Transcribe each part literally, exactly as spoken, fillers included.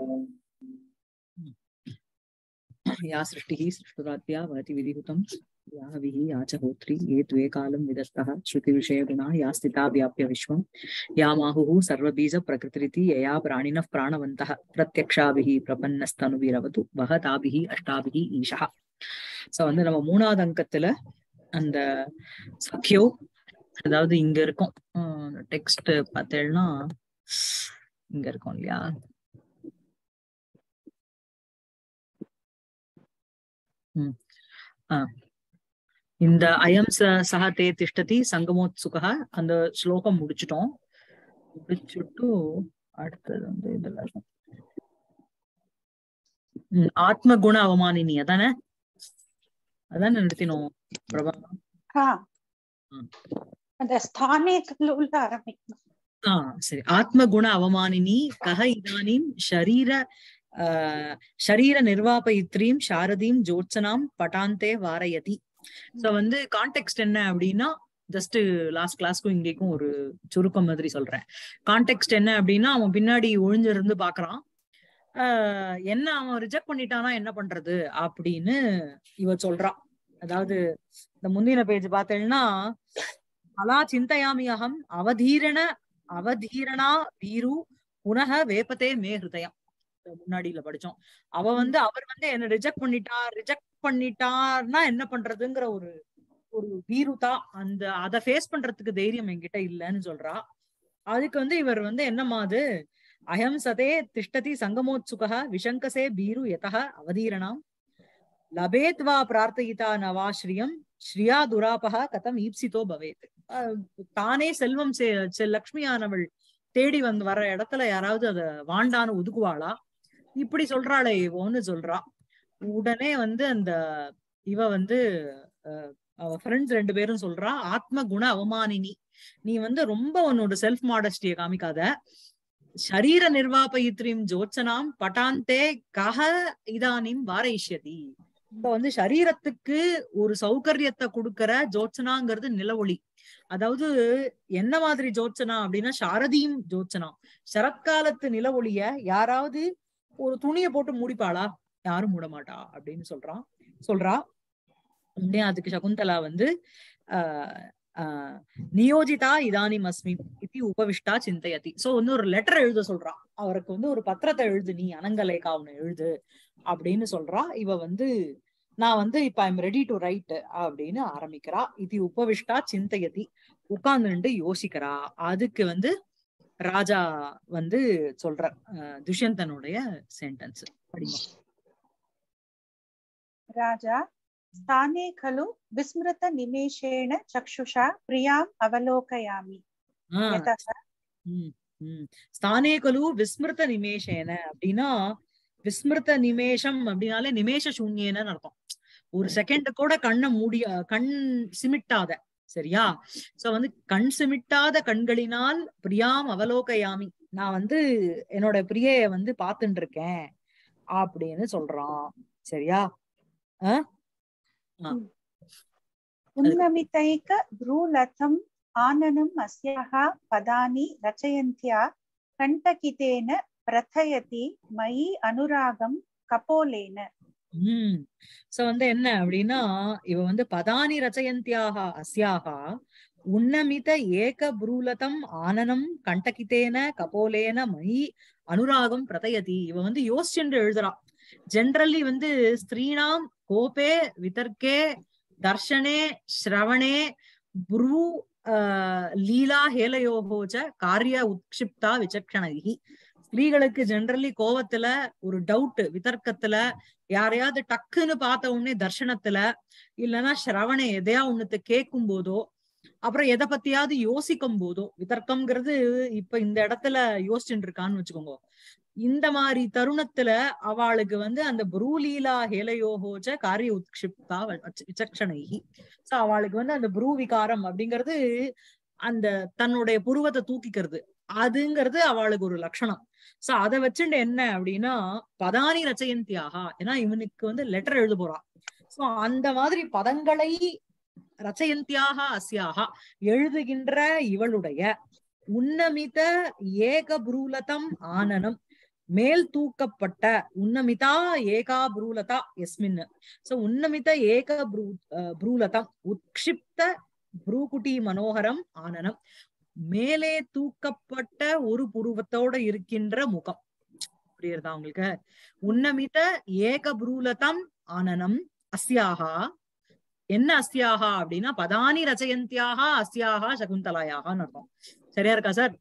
या सृष्टिः सृष्टुरात्या वहति विधिहुतं या हविः या च होत्री ये द्वे कालं विदस्तः श्रुतिविषयगुणा या स्थिता व्याप्य विश्वं या माहुः सर्वबीज प्रकृतिरिति यया प्राणिनः प्राणवन्तः प्रत्यक्षाभिः प्रपन्नस्तनुभिरवतु वहताभिः अष्टाभिः ईशः. சோ வந்து நம்ம மூணாவது அங்கத்துல அந்த சக்கியோ, அதாவது இங்க இருக்கும் டெக்ஸ்ட் பார்த்தேன்னா இங்க இருக்கும் இல்லையா, உம் ஆஹ் இந்த அயம் சஹ தே திஷ்டதி சங்கமோத்சுகா அந்த ஸ்லோகம் முடிச்சிட்டோம். முடிச்சுட்டு அடுத்தது வந்து இதுல ஆத்ம குண அவமானினி அதானே அதானே நிறுத்தினோம் பிரபா. ஆஹ் சரி. ஆத்ம குண அவமானினி கஹ இதானீம் ஷரீர ஆஹ் ஷரீர நிர்வாபயித்ரீம் சாரதீம் ஜோத்சனாம் பட்டாந்தே வாரயதி. சோ வந்து கான்டெக்ஸ்ட் என்ன அப்படின்னா, ஜஸ்ட் லாஸ்ட் கிளாஸ்க்கும் இங்கேக்கும் ஒரு சுருக்கம் மாதிரி சொல்றேன். கான்டெக்ஸ்ட் என்ன அப்படின்னா, அவன் பின்னாடி ஒழிஞ்சிருந்து பாக்குறான். ஆஹ் என்ன அவன் ரிஜெக்ட் பண்ணிட்டானா என்ன பண்றது அப்படின்னு இவ சொல்றான். அதாவது இந்த முந்தின பேஜ் பார்த்தேன்னா, அலா சிந்தையாமி அகம் அவதீரண அவதீரணா வீரு புனக வேப்பத்தே மே ஹிருதயம். முன்னாடியில படிச்சோம். அவ வந்து அவர் வந்து என்ன ரிஜெக்ட் பண்ணிட்டா ரிஜெக்ட் பண்ணிட்டார்னா என்ன பண்றதுங்கிற ஒரு ஒரு வீருதா, அந்த அதை ஃபேஸ் பண்றதுக்கு தைரியம் என்கிட்ட இல்லைன்னு சொல்றா. அதுக்கு வந்து இவர் வந்து என்னமாது, அயம் சதே திஷ்டதி சங்கமோத்சுகா விஷங்கசே பீரு யதஹ அவதீரணாம் லபேத்வா பிரார்த்தயிதா நவாஸ்ரீயம் ஸ்ரீயா துராபக கதம் ஈப்சிதோ பவேத். தானே செல்வம் சே லக்ஷ்மியானவள் தேடி வந்து வர இடத்துல யாராவது அத வாண்டான்னு ஒதுக்குவாளா? இப்படி சொல்றாளே இவோன்னு சொல்றா. உடனே வந்து அந்த இவ வந்து அவ ஃப்ரெண்ட்ஸ் ரெண்டு பேரும் சொல்றா, ஆத்ம குண அவமானினி, நீ வந்து ரொம்ப உன்னோட செல்ஃப் மாடஸ்டிய காமிக்காத. ஷரீர நிர்வாபயித்ரீம் ஜோத்சனாம் பட்டாந்தே கஹ இதானிம் வாரயிஷ்யதி. இப்ப வந்து சரீரத்துக்கு ஒரு சௌகரியத்தை கொடுக்கற ஜோத்சனாங்கிறது நிலவொளி. அதாவது என்ன மாதிரி ஜோத்சனா அப்படின்னா சாரதியும் ஜோத்சனா. சரத்காலத்து நிலவொளிய யாராவது ஒரு துணியை போட்டு மூடிப்பாளா? யாரும் மூட மாட்டா அப்படின்னு சொல்றான் சொல்றா. உடனே அதுக்கு சகுந்தலா வந்து ஆஹ் ஆஹ் நியோஜிதா இதானிம் அஸ்மி இது உபவிஷ்டா சிந்தையதி. சோ வந்து ஒரு லெட்டர் எழுத சொல்றான். அவருக்கு வந்து ஒரு பத்திரத்தை எழுது, நீ அனங்கலேகா அவனை எழுது அப்படின்னு சொல்றா. இவ வந்து நான் வந்து இப்ப ஐம் ரெடி டு ரைட் அப்படின்னு ஆரம்பிக்கிறா. இது உபவிஷ்டா சிந்தையதி, உட்கார்ந்துட்டு யோசிக்கிறா. அதுக்கு வந்து ராஜா வந்து சொல்ற துஷ்யந்தனுடைய சென்டென்ஸ் படிங்க. ராஜா ஸ்தானே கலு விஸ்மிருத நிமேஷேன சக்ஷுஷா பிரியாம் அவலோகயாமி. ஸ்தானே கலு விஸ்மிருத நிமேஷேன அப்படின்னா, விஸ்மிருத நிமேஷம் அப்படின்னாலே நிமேஷ சூன்யேன்னு அர்த்தம். ஒரு செகண்ட் கூட கண்ணை மூடிய கண் சிமிட்டாத, சரியா? சோ வந்து கண் சிமிட்டாத கண்களினால் பிரியாம் அவலோகயாமி, நான் வந்து என்னோட பிரியை வந்து பாத்துட்டு இருக்கேன் அப்படின்னு சொல்றான். சரியா? அஹ் உன்னமிதைக ப்ரூலதம் ஆனனம் அஸ்யாஹ பதானி ரச்சயந்த்யா கண்டகிதேன பிரதயதி மயி அனுராகம் கபோலேன. உம் சோ வந்து என்ன அப்படின்னா, இவ வந்து பதானி ரச்சயந்தியாக அஸ்யாஹா உன்னமித ஏக ப்ரூலதம் ஆனனம் கண்டகிதேன கபோலேன மயி அனுராகம் பிரதயதி. இவ வந்து யோசிச்சு எழுதுறா. ஜென்ரலி வந்து ஸ்திரீனாம் கோபே விதர்க்கே தர்ஷனே ஸ்ரவணே ப்ரூ ஆஹ் லீலா ஹேலயோகோச்ச காரிய உத்க்ஷிப்தா விசக்ஷணைஹி. ஸ்திரீகளுக்கு ஜென்ரலி கோவத்துல, ஒரு டவுட் விதர்க்கத்துல, யாரையாவது டக்குன்னு பார்த்த உடனே தர்ஷனத்துல, இல்லைன்னா ஸ்ரவணே எதையா ஒண்ணுத்த கேட்கும் போதோ, அப்புறம் எதை பத்தியாவது யோசிக்கும் போதோ, விதர்க்கம்ங்கிறது இப்ப இந்த இடத்துல யோசிச்சுட்டு இருக்கான்னு வச்சுக்கோங்க. இந்த மாதிரி தருணத்துல அவளுக்கு வந்து அந்த புரூலீலா ஹேலயோகோச்ச காரிய உத்க்ஷிப்தா விசக்ஷணைஹி. சோ அவளுக்கு வந்து அந்த புரூ விகாரம் அப்படிங்கிறது, அந்த தன்னுடைய புருவத்தை தூக்கிக்கிறது, அதுங்கிறது அவளுக்கு ஒரு லட்சணம். சோ அதை வச்சுட்டு என்ன அப்படின்னா, பதானி ரச்சயந்தியாகா, ஏன்னா இவனுக்கு வந்து லெட்டர் எழுத போறான். சோ அந்த மாதிரி பதங்களை ரச்சயந்தியாக அஸ்யாகா எழுதுகின்ற இவளுடைய உன்னமித ஏக புரூலதம் ஆனனம், மேல் தூக்கப்பட்ட உன்னமிதா ஏகா ப்ரூலதா எஸ்மின். சோ உன்னமித ஏக ப்ரூ ப்ரூலதம் உத்க்ஷிப்த ப்ரூகுட்டி மனோகரம் ஆனனம். மேலே தூக்கப்பட்ட ஒரு புருவத்தோட இருக்கின்ற முகம். புரியுறதா உங்களுக்கு? உன்னமித ஏக ப்ரூலதம் ஆனனம் அஸ்யாஹா. என்ன அஸ்யாஹா அப்படின்னா பதானி ரச்சயந்தியாஹா அஸ்யாஹா சகுந்தலாயாஹான்னு அர்த்தம். சரியா இருக்கா சார்?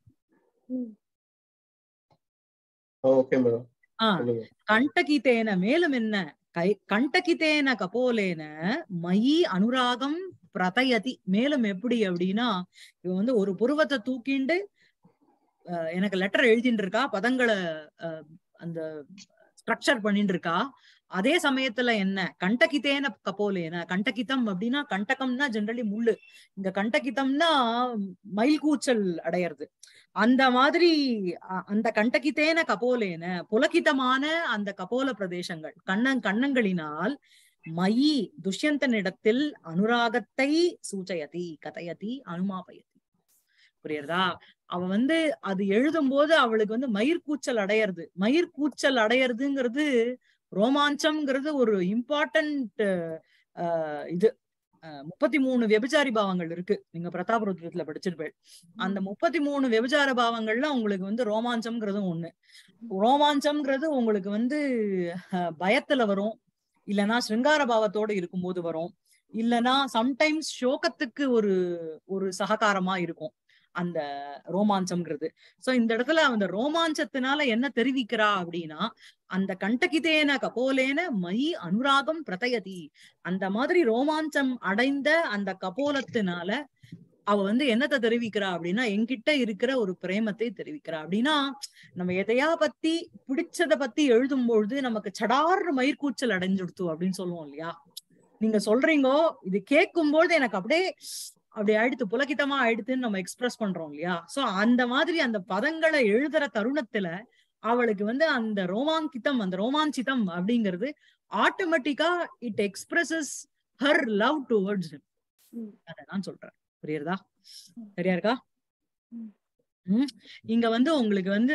Okay madam. ஆஹ் கண்டகிதேன மேலும் என்ன கை கண்டகிதேன கபோலேன மயி அனுராகம் பிரதயதி. மேலும் எப்படி அப்படின்னா இவன் வந்து ஒரு புருவத்தை தூக்கிண்டு எனக்கு லெட்டர் எழுதிட்டு இருக்கா, பதங்களை அந்த ஸ்ட்ரக்சர் பண்ணிட்டு இருக்கா. அதே சமயத்துல என்ன கண்டகிதேன கபோலேன, கண்டகிதம் அப்படின்னா கண்டகம்னா ஜெனரலி முள்ளு, இந்த கண்டகிதம்னா மயில் கூச்சல் அடையிறது. அந்த மாதிரி அந்த கண்டகிதேன கபோலேன புலகிதமான அந்த கபோல பிரதேசங்கள் கண்ணன் கண்ணங்களினால் மயி துஷ்யந்தனிடத்தில் அனுராகத்தை சூச்சயதி கதயதி அனுமாபயதி. புரியுறதா? அவ வந்து அது எழுதும் போது அவளுக்கு வந்து மயிர்கூச்சல் அடையிறது. மயிர்கூச்சல் அடையிறதுங்கிறது ரோமாஞ்சம்ங்கிறது ஒரு இம்பார்ட்டன்ட் அஹ் இது முப்பத்தி மூணு வெபிச்சாரி பாவங்கள் இருக்கு. நீங்க பிரதாபருத்ரத்துல படிச்சிருப்பேன். அந்த முப்பத்தி மூணு வெபிச்சார பாவங்கள்ல உங்களுக்கு வந்து ரோமாஞ்சம்ங்கிறதும் ஒண்ணு. ரோமாஞ்சம்ங்கிறது உங்களுக்கு வந்து பயத்துல வரும், இல்லைன்னா சிருங்கார பாவத்தோட இருக்கும்போது வரும், இல்லைன்னா சம்டைம்ஸ் சோகத்துக்கு ஒரு ஒரு சககாரமா இருக்கும் அந்த ரோமாஞ்சம்ங்கிறது. சோ இந்த இடத்துல அந்த ரோமாஞ்சத்தினால என்ன தெரிவிக்கிறா அப்படின்னா அந்த கண்டகிதேன கபோலேன மயி அனுராகம் பிரதயதி. அந்த மாதிரி ரோமாஞ்சம் அடைந்த அந்த கபோலத்தினால அவ வந்து என்னத்தை தெரிவிக்கிறா அப்படின்னா என்கிட்ட இருக்கிற ஒரு பிரேமத்தை தெரிவிக்கிறா. அப்படின்னா நம்ம எதையா பத்தி பிடிச்சத பத்தி எழுதும் பொழுது நமக்கு சடார்னு மயிர்கூச்சல் அடைஞ்சுடுத்து அப்படின்னு சொல்லுவோம் இல்லையா? நீங்க சொல்றீங்கோ, இது கேட்கும்போது எனக்கு அப்படியே அப்படி ஆயிடுத்து, புலகிதமா ஆயிடுத்துன்னு நம்ம எக்ஸ்பிரஸ் பண்றோம் இல்லையா? சோ அந்த மாதிரி அந்த பதங்களை எழுதுற தருணத்துல அவளுக்கு வந்து அந்த ரோமாங்கிதம் அந்த ரோமாஞ்சிதம் அப்படிங்கிறது ஆட்டோமேட்டிக்கா it expresses her love towards him. அதை நான் சொல்றேன். புரியுறதா? சரியா இருக்கா? உம் இங்க வந்து உங்களுக்கு வந்து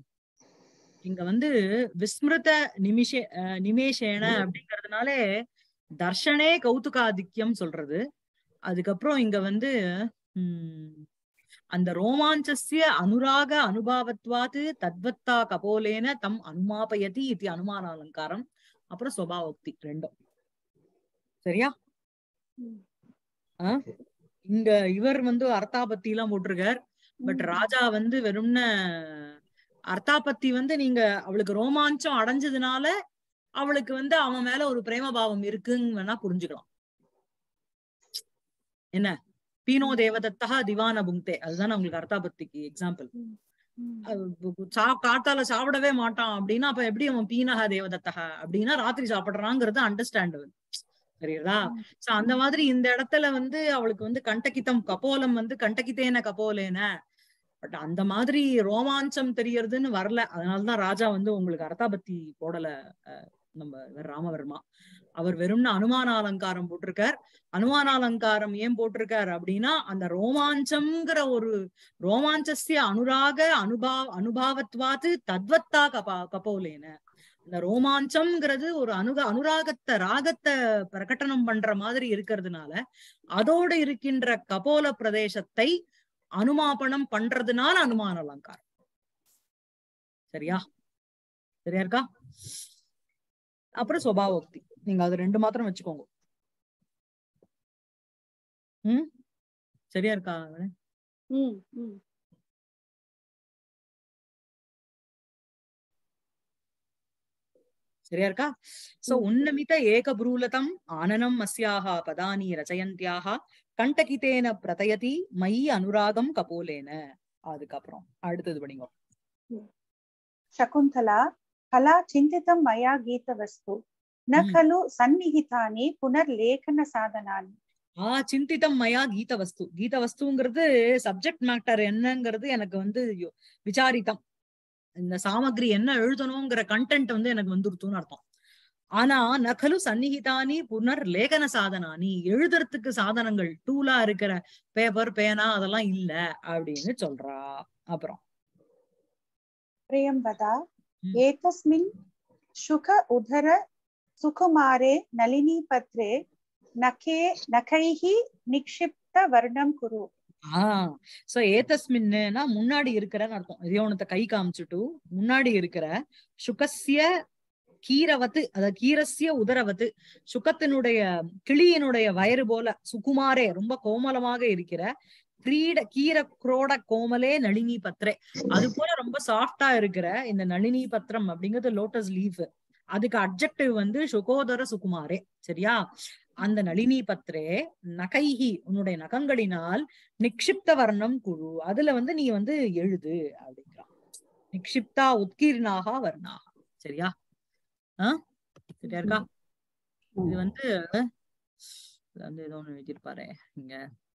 இங்க வந்து விஸ்மிருத நிமிஷே நிமேஷேன அப்படிங்கறதுனாலே தர்ஷனே கௌதுகாதித்யம் சொல்றது. அதுக்கப்புறம் இங்க வந்து உம் அந்த ரோமாஞ்சஸ்ய அனுராக அனுபாவத்வாது தத்வத்தா கபோலேன தம் அனுமாபயதி இது அனுமான அலங்காரம். அப்புறம் சுபாவோக்தி ரெண்டும். சரியா? ஆஹ் இங்க இவர் வந்து அர்த்தாபத்தி எல்லாம் போட்டிருக்கார். பட் ராஜா வந்து வெறும்ன அர்த்தாபத்தி வந்து நீங்க அவளுக்கு ரோமாஞ்சம் அடைஞ்சதுனால அவளுக்கு வந்து அவன் மேல ஒரு பிரேமபாவம் இருக்குன்னு வேணா புரிஞ்சுக்கலாம். என்ன பீனோ தேவதத்தா திவான புங்தே, அதுதான் உங்களுக்கு அர்த்தாபத்திக்கு எக்ஸாம்பிள். காத்தால சாப்பிடவே மாட்டான் அப்படின்னா அப்ப எப்படி அவன் பீனகா தேவதத்தா அப்படின்னா ராத்திரி சாப்பிடுறாங்கிறது அண்டர்ஸ்டாண்டபிள். சரிங்களா? சோ அந்த மாதிரி இந்த இடத்துல வந்து அவளுக்கு வந்து கண்டகிதம் கபோலம் வந்து கண்டகிதேன கபோலேன, பட் அந்த மாதிரி ரோமாஞ்சம் தெரியறதுன்னு வரல. அதனாலதான் ராஜா வந்து உங்களுக்கு அர்த்தாபத்தி போடல. நம்ம ராமவர்மா அவர் வெறும்னு அனுமான அலங்காரம் போட்டிருக்கார். அனுமான அலங்காரம் ஏன் போட்டிருக்கார் அப்படின்னா அந்த ரோமாஞ்சம்ங்கிற ஒரு ரோமாஞ்சஸ்ய அனுராக அனுபா அனுபாவத்வாது தத்வத்தா கபா கபோலேன, இந்த ரோமாஞ்சம்ங்கிறது ஒரு அனுக அனுராகத்தை ராகத்தை பிரகடனம் பண்ற மாதிரி இருக்கிறதுனால அதோட இருக்கின்ற கபோல பிரதேசத்தை அனுமாபனம் பண்றதுனால அனுமான அலங்காரம். சரியா? சரியா இருக்கா? அப்புறம் சுபாவோக்தி நீங்க அது ரெண்டு மாத்திரம் வச்சுக்கோங்க. உம் சரியா இருக்கா? சரியா இருக்கா? சோ உன்னமித ஏக ப்ரூலதம் ஆனனம் அஸ்யாஹா பதானி ரச்சயந்தியாஹா கண்டகிதேன பிரதயதி மயி அனுராகம் கபோலேன. அதுக்கப்புறம் அடுத்தது படிங்க. சகுந்தலா கலா சிந்திதம் மயா கீதவஸ்து ந கலு சந்நிஹிதானி புனர்லேகன சாதனானி. ஆஹ் சிந்திதம் மயா கீதவஸ்து. கீதவஸ்துங்கிறது சப்ஜெக்ட் மேட்டர் என்னங்கிறது எனக்கு வந்து விசாரித்தம். இந்த சாமகிரி என்ன எழுதணுங்கிற கண்டென்ட் வந்து எனக்கு வந்துருத்துன்னு அர்த்தம். ஆனா நகலு சந்நிஹிதானி புனர் லேகன சாதனானி, எழுதுறதுக்கு சாதனங்கள் டூலா இருக்கிற பேப்பர் பேனா அதெல்லாம் இல்ல அப்படின்னு சொல்றா. அப்புறம் பிரியம்பதா एतस्मिन् शुक उदर सुकुमारे नलिनी पत्रे नखे नखैः निक्षिप्त वर्णं कुरु. ஆஹ் சோ ஏதஸ்மின்னா முன்னாடி இருக்கிறன்னு அர்த்தம். இதயோனத்தை கை காமிச்சுட்டு முன்னாடி இருக்கிற சுகஸ்ய கீரவத்து, அதாவது கீரஸ்ய உதரவத்து, சுகத்தினுடைய கிளியினுடைய வயிறு போல சுகுமாரே ரொம்ப கோமலமாக இருக்கிற கிரீட கீர குரோட கோமலே நளினி பத்ரே, அது போல ரொம்ப சாஃப்டா இருக்கிற இந்த நளினி பத்திரம் அப்படிங்கிறது லோட்டஸ் லீஃப். அதுக்கு அட்ஜெக்டிவ் வந்து சுகோதர சுகுமாரே. சரியா? அந்த நளினி பத்ரே நகைஹி, உன்னுடைய நகங்களினால் நிக்ஷிப்த வர்ணம் குழு, அதுல வந்து நீ வந்து எழுது அப்படிங்கிறான். நிக்ஷிப்தா உத்கீர்ணாக வர்ணாக. சரியா? ஆஹ் சரியா இருக்கா? இது வந்து வந்து ஏதோ ஒண்ணு எழுதியிருப்பாரு இங்க.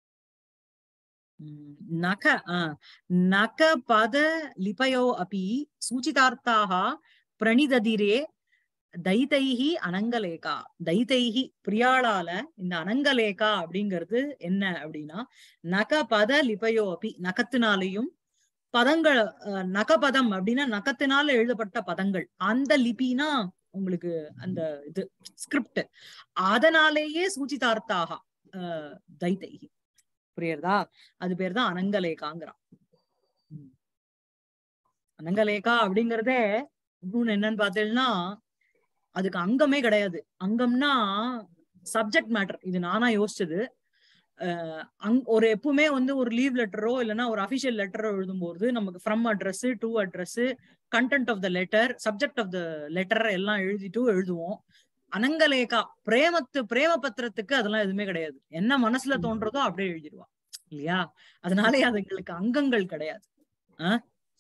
உம் நக ஆஹ் நக பத லிபயோ அபி சூச்சிதார்த்தாக பிரணிததிரே தைதைஹி அனங்கலேகா. தைதைஹி பிரியாளால இந்த அனங்கலேகா அப்படிங்கிறது என்ன அப்படின்னா, நக பத லிபயோ அபி, நகத்தினாலையும் பதங்கள், நகபதம் அப்படின்னா நகத்தினால எழுதப்பட்ட பதங்கள், அந்த லிபினா உங்களுக்கு அந்த இது ஸ்கிரிப்ட், அதனாலேயே சூச்சிதார்த்தாக அஹ் தைதைஹி. புரியுறதா? அது பேர் தான் அனங்கலேகாங்கிறான். அனங்கலேகா அப்படிங்கறதே இன்னொன்னு என்னன்னு பார்த்தேன்னா, அதுக்கு அங்கமே கிடையாது. அங்கம்னா சப்ஜெக்ட் மேட்டர். இது நானா யோசிச்சது. அஹ் ஒரு எப்பவுமே வந்து ஒரு லீவ் லெட்டரோ இல்லைன்னா ஒரு அபிஷியல் லெட்டரோ எழுதும்போது நமக்கு from address, to address, content of the letter, subject of the letter எல்லாம் எழுதிட்டு எழுதுவோம். அனங்கலேகா பிரேமத்து பிரேம பத்திரத்துக்கு அதெல்லாம் எதுவுமே கிடையாது. என்ன மனசுல தோன்றதோ அப்படியே எழுதிடுவா இல்லையா? அதனாலே அதுங்களுக்கு அங்கங்கள் கிடையாது. ஆஹ்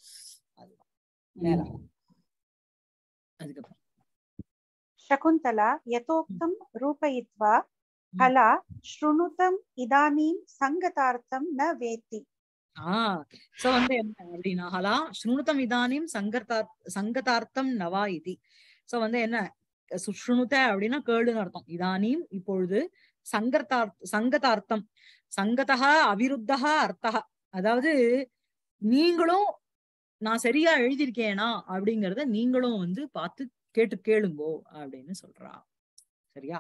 அதுக்கப்புறம் शकुन्तला यथोक्तं रूपयित्वा हला शृणुतम् इदानीं संगतार्थं न वेत्ति. ஆஹ் சோ வந்து என்ன அப்படின்னா, ஹலா ஸ்ருணுதம் இதானிம் சங்கர்த்தார் சங்கதார்த்தம் நவா இதி. சோ வந்து என்ன சுஷ்ணுத அப்படின்னா கேளுன்னு அர்த்தம். இதானிம் இப்பொழுது, சங்கர்த்தார்த்த சங்கதார்த்தம் சங்கதா அவிருத்தா அர்த்தா, அதாவது நீங்களும் நான் சரியா எழுதியிருக்கேனா அப்படிங்கறத நீங்களும் வந்து பார்த்து கேட்டு கேளுங்கோ அப்படின்னு சொல்றா. சரியா?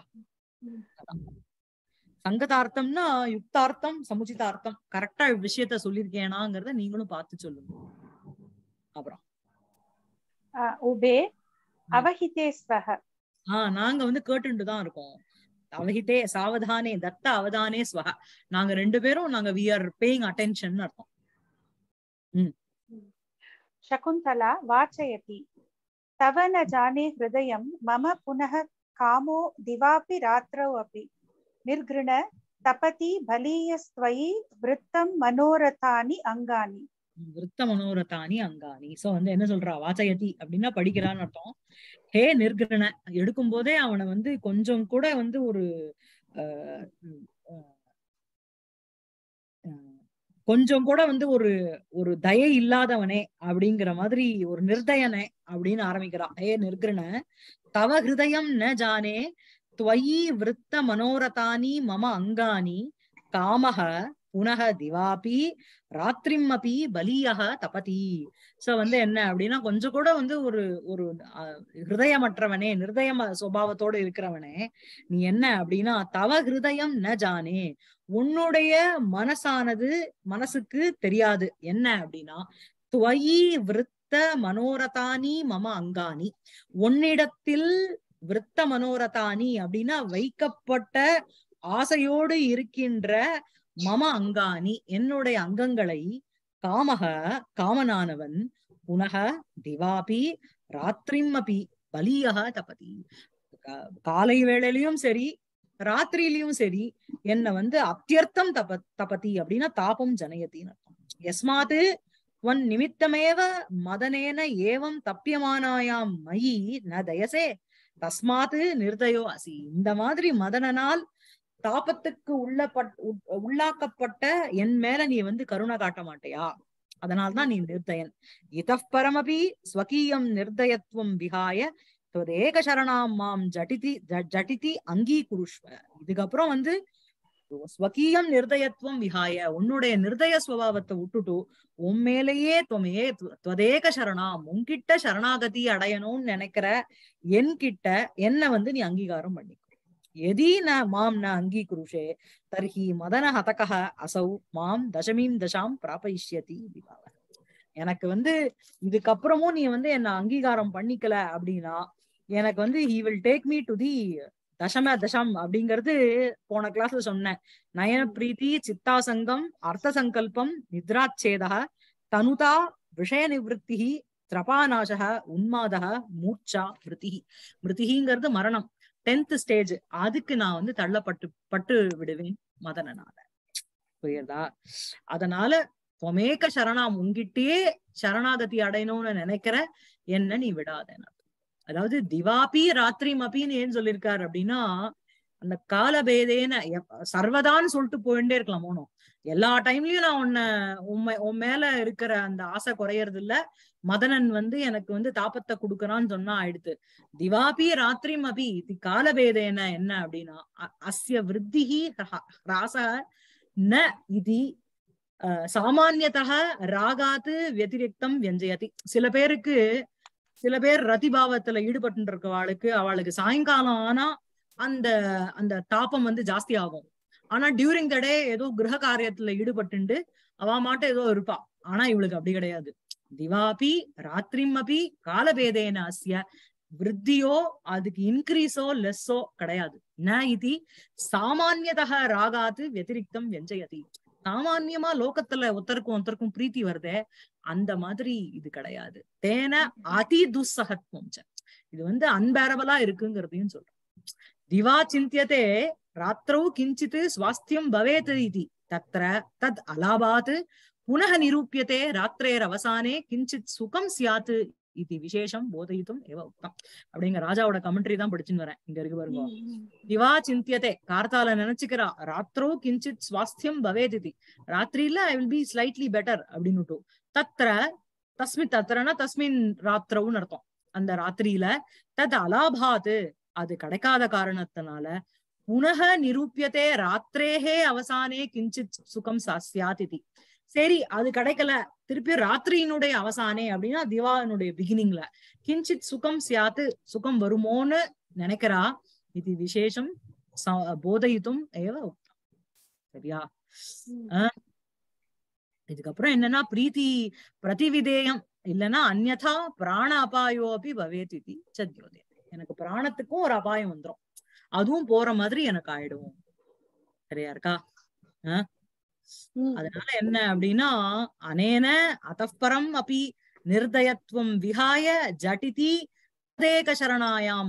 சங்கதார்த்தம்னா யுக்தார்த்தம் சமுச்சிதார்த்தம், கரெக்டா விஷயத்த சொல்லிருக்கேனாங்கிறத நீங்களும் பார்த்து சொல்லுங்க. அப்புறம் உபே அவஹிதே ஸ்வஹ, ஆஹ் நாங்க வந்து கேட்டுட்டு தான் இருக்கோம். அவஹிதே சாவதானே தத்த அவதானே ஸ்வஹ, நாங்க ரெண்டு பேரும் நாங்க வி ஆர் பேயிங் அட்டென்ஷன் அர்த்தம். ம் शकुन्तला वाचयति तव न जाने हृदयं मम पुनः कामो दिवापि रात्रौ अपि निर्गृण तपति बलीयस्त्वयि वृत्तं मनोरथानि अङ्गानि. விருத்த மனோரதானி அங்கானி. சோ வந்து என்ன சொல்றா, வாச்சயதி அப்படின்னா படிக்கிறான்னு அர்த்தம். ஹே நிர்கிரண, எடுக்கும் போதே அவனை வந்து கொஞ்சம் கூட வந்து ஒரு அஹ் கொஞ்சம் கூட வந்து ஒரு ஒரு தயை இல்லாதவனே அப்படிங்கிற மாதிரி ஒரு நிர்தயனே அப்படின்னு ஆரம்பிக்கிறான். ஹே நிர்கிரண தவ ஹிருதயம் ந ஜானே துவயி விருத்த மனோரதானி மம அங்கானி காமஹ புனக திவாபி ராத்திரிம் அபி பலியக தபதி. சோ வந்து என்ன அப்படின்னா, கொஞ்சம் கூட வந்து ஒரு ஒரு ஹிருதயமற்றவனே, நிர்தய சுபாவத்தோடு இருக்கிறவனே நீ என்ன அப்படின்னா, தவ ஹிருதயம் ந ஜானே, உன்னுடைய மனசானது மனசுக்கு தெரியாது. என்ன அப்படின்னா, துவயி விருத்த மனோரதானி மம அங்கானி, உன்னிடத்தில் விருத்த மனோரதானி அப்படின்னா வைக்கப்பட்ட ஆசையோடு இருக்கின்ற மம அங்கானி என்னுடைய அங்கங்களை, காமக காமனானவன், புனக திவாபி ராத்திரிம் அபி பலியக தபதி, காலை வேளையிலயும் சரி ராத்திரியிலயும் சரி என்ன வந்து அத்தியர்த்தம் தப தபதி அப்படின்னா தாபம் ஜனயத்தின்னு அர்த்தம். எஸ்மாது ஒன் நிமித்தமேவ மதனேன ஏவம் தப்பியமானாயாம் மயி ந தயசே தஸ்மாது நிர்தயோ அசி. இந்த மாதிரி மதனனால் தாபத்துக்கு உள்ளப்பட் உள்ளாக்கப்பட்ட என் மேல நீ வந்து கருணை காட்ட மாட்டியா, அதனால்தான் நீ நிர்தயன். இதப் பரமபி ஸ்வகீயம் நிர்தயத்துவம் விகாய ஏக சரணாம் மாம் ஜட்டிதி ஜட்டிதி அங்கீகுருஷ்வ. இதுக்கப்புறம் வந்து விட்டுட்டு ஸ்வகீயம் நிர்தயத்துவம் விஹாய உன்னுடைய நிர்தய ஸ்வபாவத்தை விட்டுட்டு உண்மையிலேயே துவமையே துவதேக சரணாம் உன்கிட்ட சரணாகதி அடையணும்னு நினைக்கிற என்கிட்ட என்ன வந்து நீ அங்கீகாரம் பண்ணி எதி ந மாம் ந அங்கீகுருஷே தர்ஹி மதன ஹதகஹ அசௌ மாம் தசமீம் தசாம் பிராபயிஷ்யதி விபாவ. எனக்கு வந்து இதுக்கப்புறமும் நீ வந்து என்ன அங்கீகாரம் பண்ணிக்கல அப்படின்னா எனக்கு வந்து he will take me to the தசம தசம் அப்படிங்கிறது போன கிளாஸ்ல சொன்னேன். நயன பிரீத்தி சித்தாசங்கம் அர்த்த சங்கல்பம் நித்ராச்சேதக தனுதா விஷய நிவృత్తి திரபாநாசக உன்மாதக மூர்ச்சா மிருதிஹி. மிருதிஹிங்கிறது மரணம், டென்த் ஸ்டேஜ். அதுக்கு நான் வந்து தள்ளப்பட்டு பட்டு விடுவேன் மதனனால. புரியுதா? அதனால தொமேக சரணாம் உங்கிட்டே சரணாகதி அடையணும்னு நினைக்கிற என்ன நீ விடாத. அதாவது திவாபி ராத்திரி மபின்னு ஏன் சொல்லியிருக்காரு அப்படின்னா அந்த காலபேதேன சர்வதான்னு சொல்லிட்டு போயிட்டே இருக்கலாம். மோனோ எல்லா டைம்லயும் நான் உன்னை உண்மை உன் மேல இருக்கிற அந்த ஆசை குறையறது இல்ல. மதனன் வந்து எனக்கு வந்து தாபத்தை கொடுக்கறான்னு சொன்னா ஆயிடுத்து. திவாபி ராத்திரி மபி இது காலபேதேன என்ன அப்படின்னா அஸ்ய விருத்திஹி ராச ந இது சாமானியதः ராகாத்து வத்திரிக்தம் வியஞ்சயதி. சில பேருக்கு சில பேர் ரதிபாவத்துல ஈடுபட்டு இருக்கவாளுக்கு அவளுக்கு சாயங்காலம் ஆனா அந்த அந்த தாபம் வந்து ஜாஸ்தி ஆகும். ஆனா டியூரிங் த டே ஏதோ கிரக காரியத்துல ஈடுபட்டு அவ மாட்ட ஏதோ இருப்பா. ஆனா இவளுக்கு அப்படி கிடையாது. திவாபி ராத்திரிம் அபி காலபேதேன அஸ்ய விருத்தியோ அதுக்கு இன்க்ரீஸோ லெஸ்ஸோ கிடையாது. ந இது சாமானியதः ராகாத்து வத்திரிக்தம் வியஞ்சயதி. சாமான்யமா லோகத்துல ஒருத்தருக்கும் ஒருத்தருக்கும் பிரீத்தி வருதே அந்த மாதிரி இது கிடையாது. தேன அதி துஸ்ஸகத்துவம். இது வந்து அன்பேரபலா இருக்குங்கிறதையும் சொல்றேன். திவா சிந்தியதே ராத்திரௌ கிஞ்சித் ஸ்வாஸ்தியம் பவேத் இதி தத்ர தத் அலாபாத் புனः நிரூப்யதே ராத்திரேர் அவசானே கிஞ்சித் சுகம் சியாத் இது விசேஷம் போதயித்தும் ஏவ உக்தம். அப்படிங்கிற ராஜாவோட கமெண்ட்ரி தான் படிச்சுன்னு வரேன். இங்க இருக்கு பாருங்க. திவா சிந்தியதே கார்த்தால நினைச்சுக்கிறா ராத்திரோ கிஞ்சித் ஸ்வாஸ்தியம் பவேத் இதி ராத்திரியில I will be slightly better அப்படின்னு. தத்ர தஸ்மின் தத்ரனா தஸ்மின் ராத்திரவுன்னு அர்த்தம். அந்த ராத்திரியில தத் அலாபாத் அது கிடைக்காத காரணத்தினால புனக நிரூபியதே ராத்திரேஹே அவசானே கிஞ்சித் சுகம் சாஸ்யாத் இதி. சரி அது கிடைக்கல திருப்பி ராத்திரியினுடைய அவசானே அப்படின்னா திவானுடைய பிகினிங்ல கிஞ்சித் சுகம் சியாத்து சுகம் வருமோன்னு நினைக்கிறா. இது விசேஷம் போதயித்தும் ஏவ உக்தம். சரியா? ஆஹ் இதுக்கப்புறம் என்னன்னா பிரீத்தி பிரதிவிதேயம் இல்லைன்னா அந்யதா பிராண அபாயோ அப்படி பவேத் இதி சத்யோதே. எனக்கு பிராணத்துக்கும் ஒரு அபாயம் வந்துரும், அதுவும் போற மாதிரி எனக்கு ஆயிடும். சரியா இருக்கா? ஆஹ் அதனால என்ன அப்படின்னா அனேன அதப்பரம் அப்படி நிர்தயத்துவம் விஹாய ஜடிதி தேக சரணாயாம்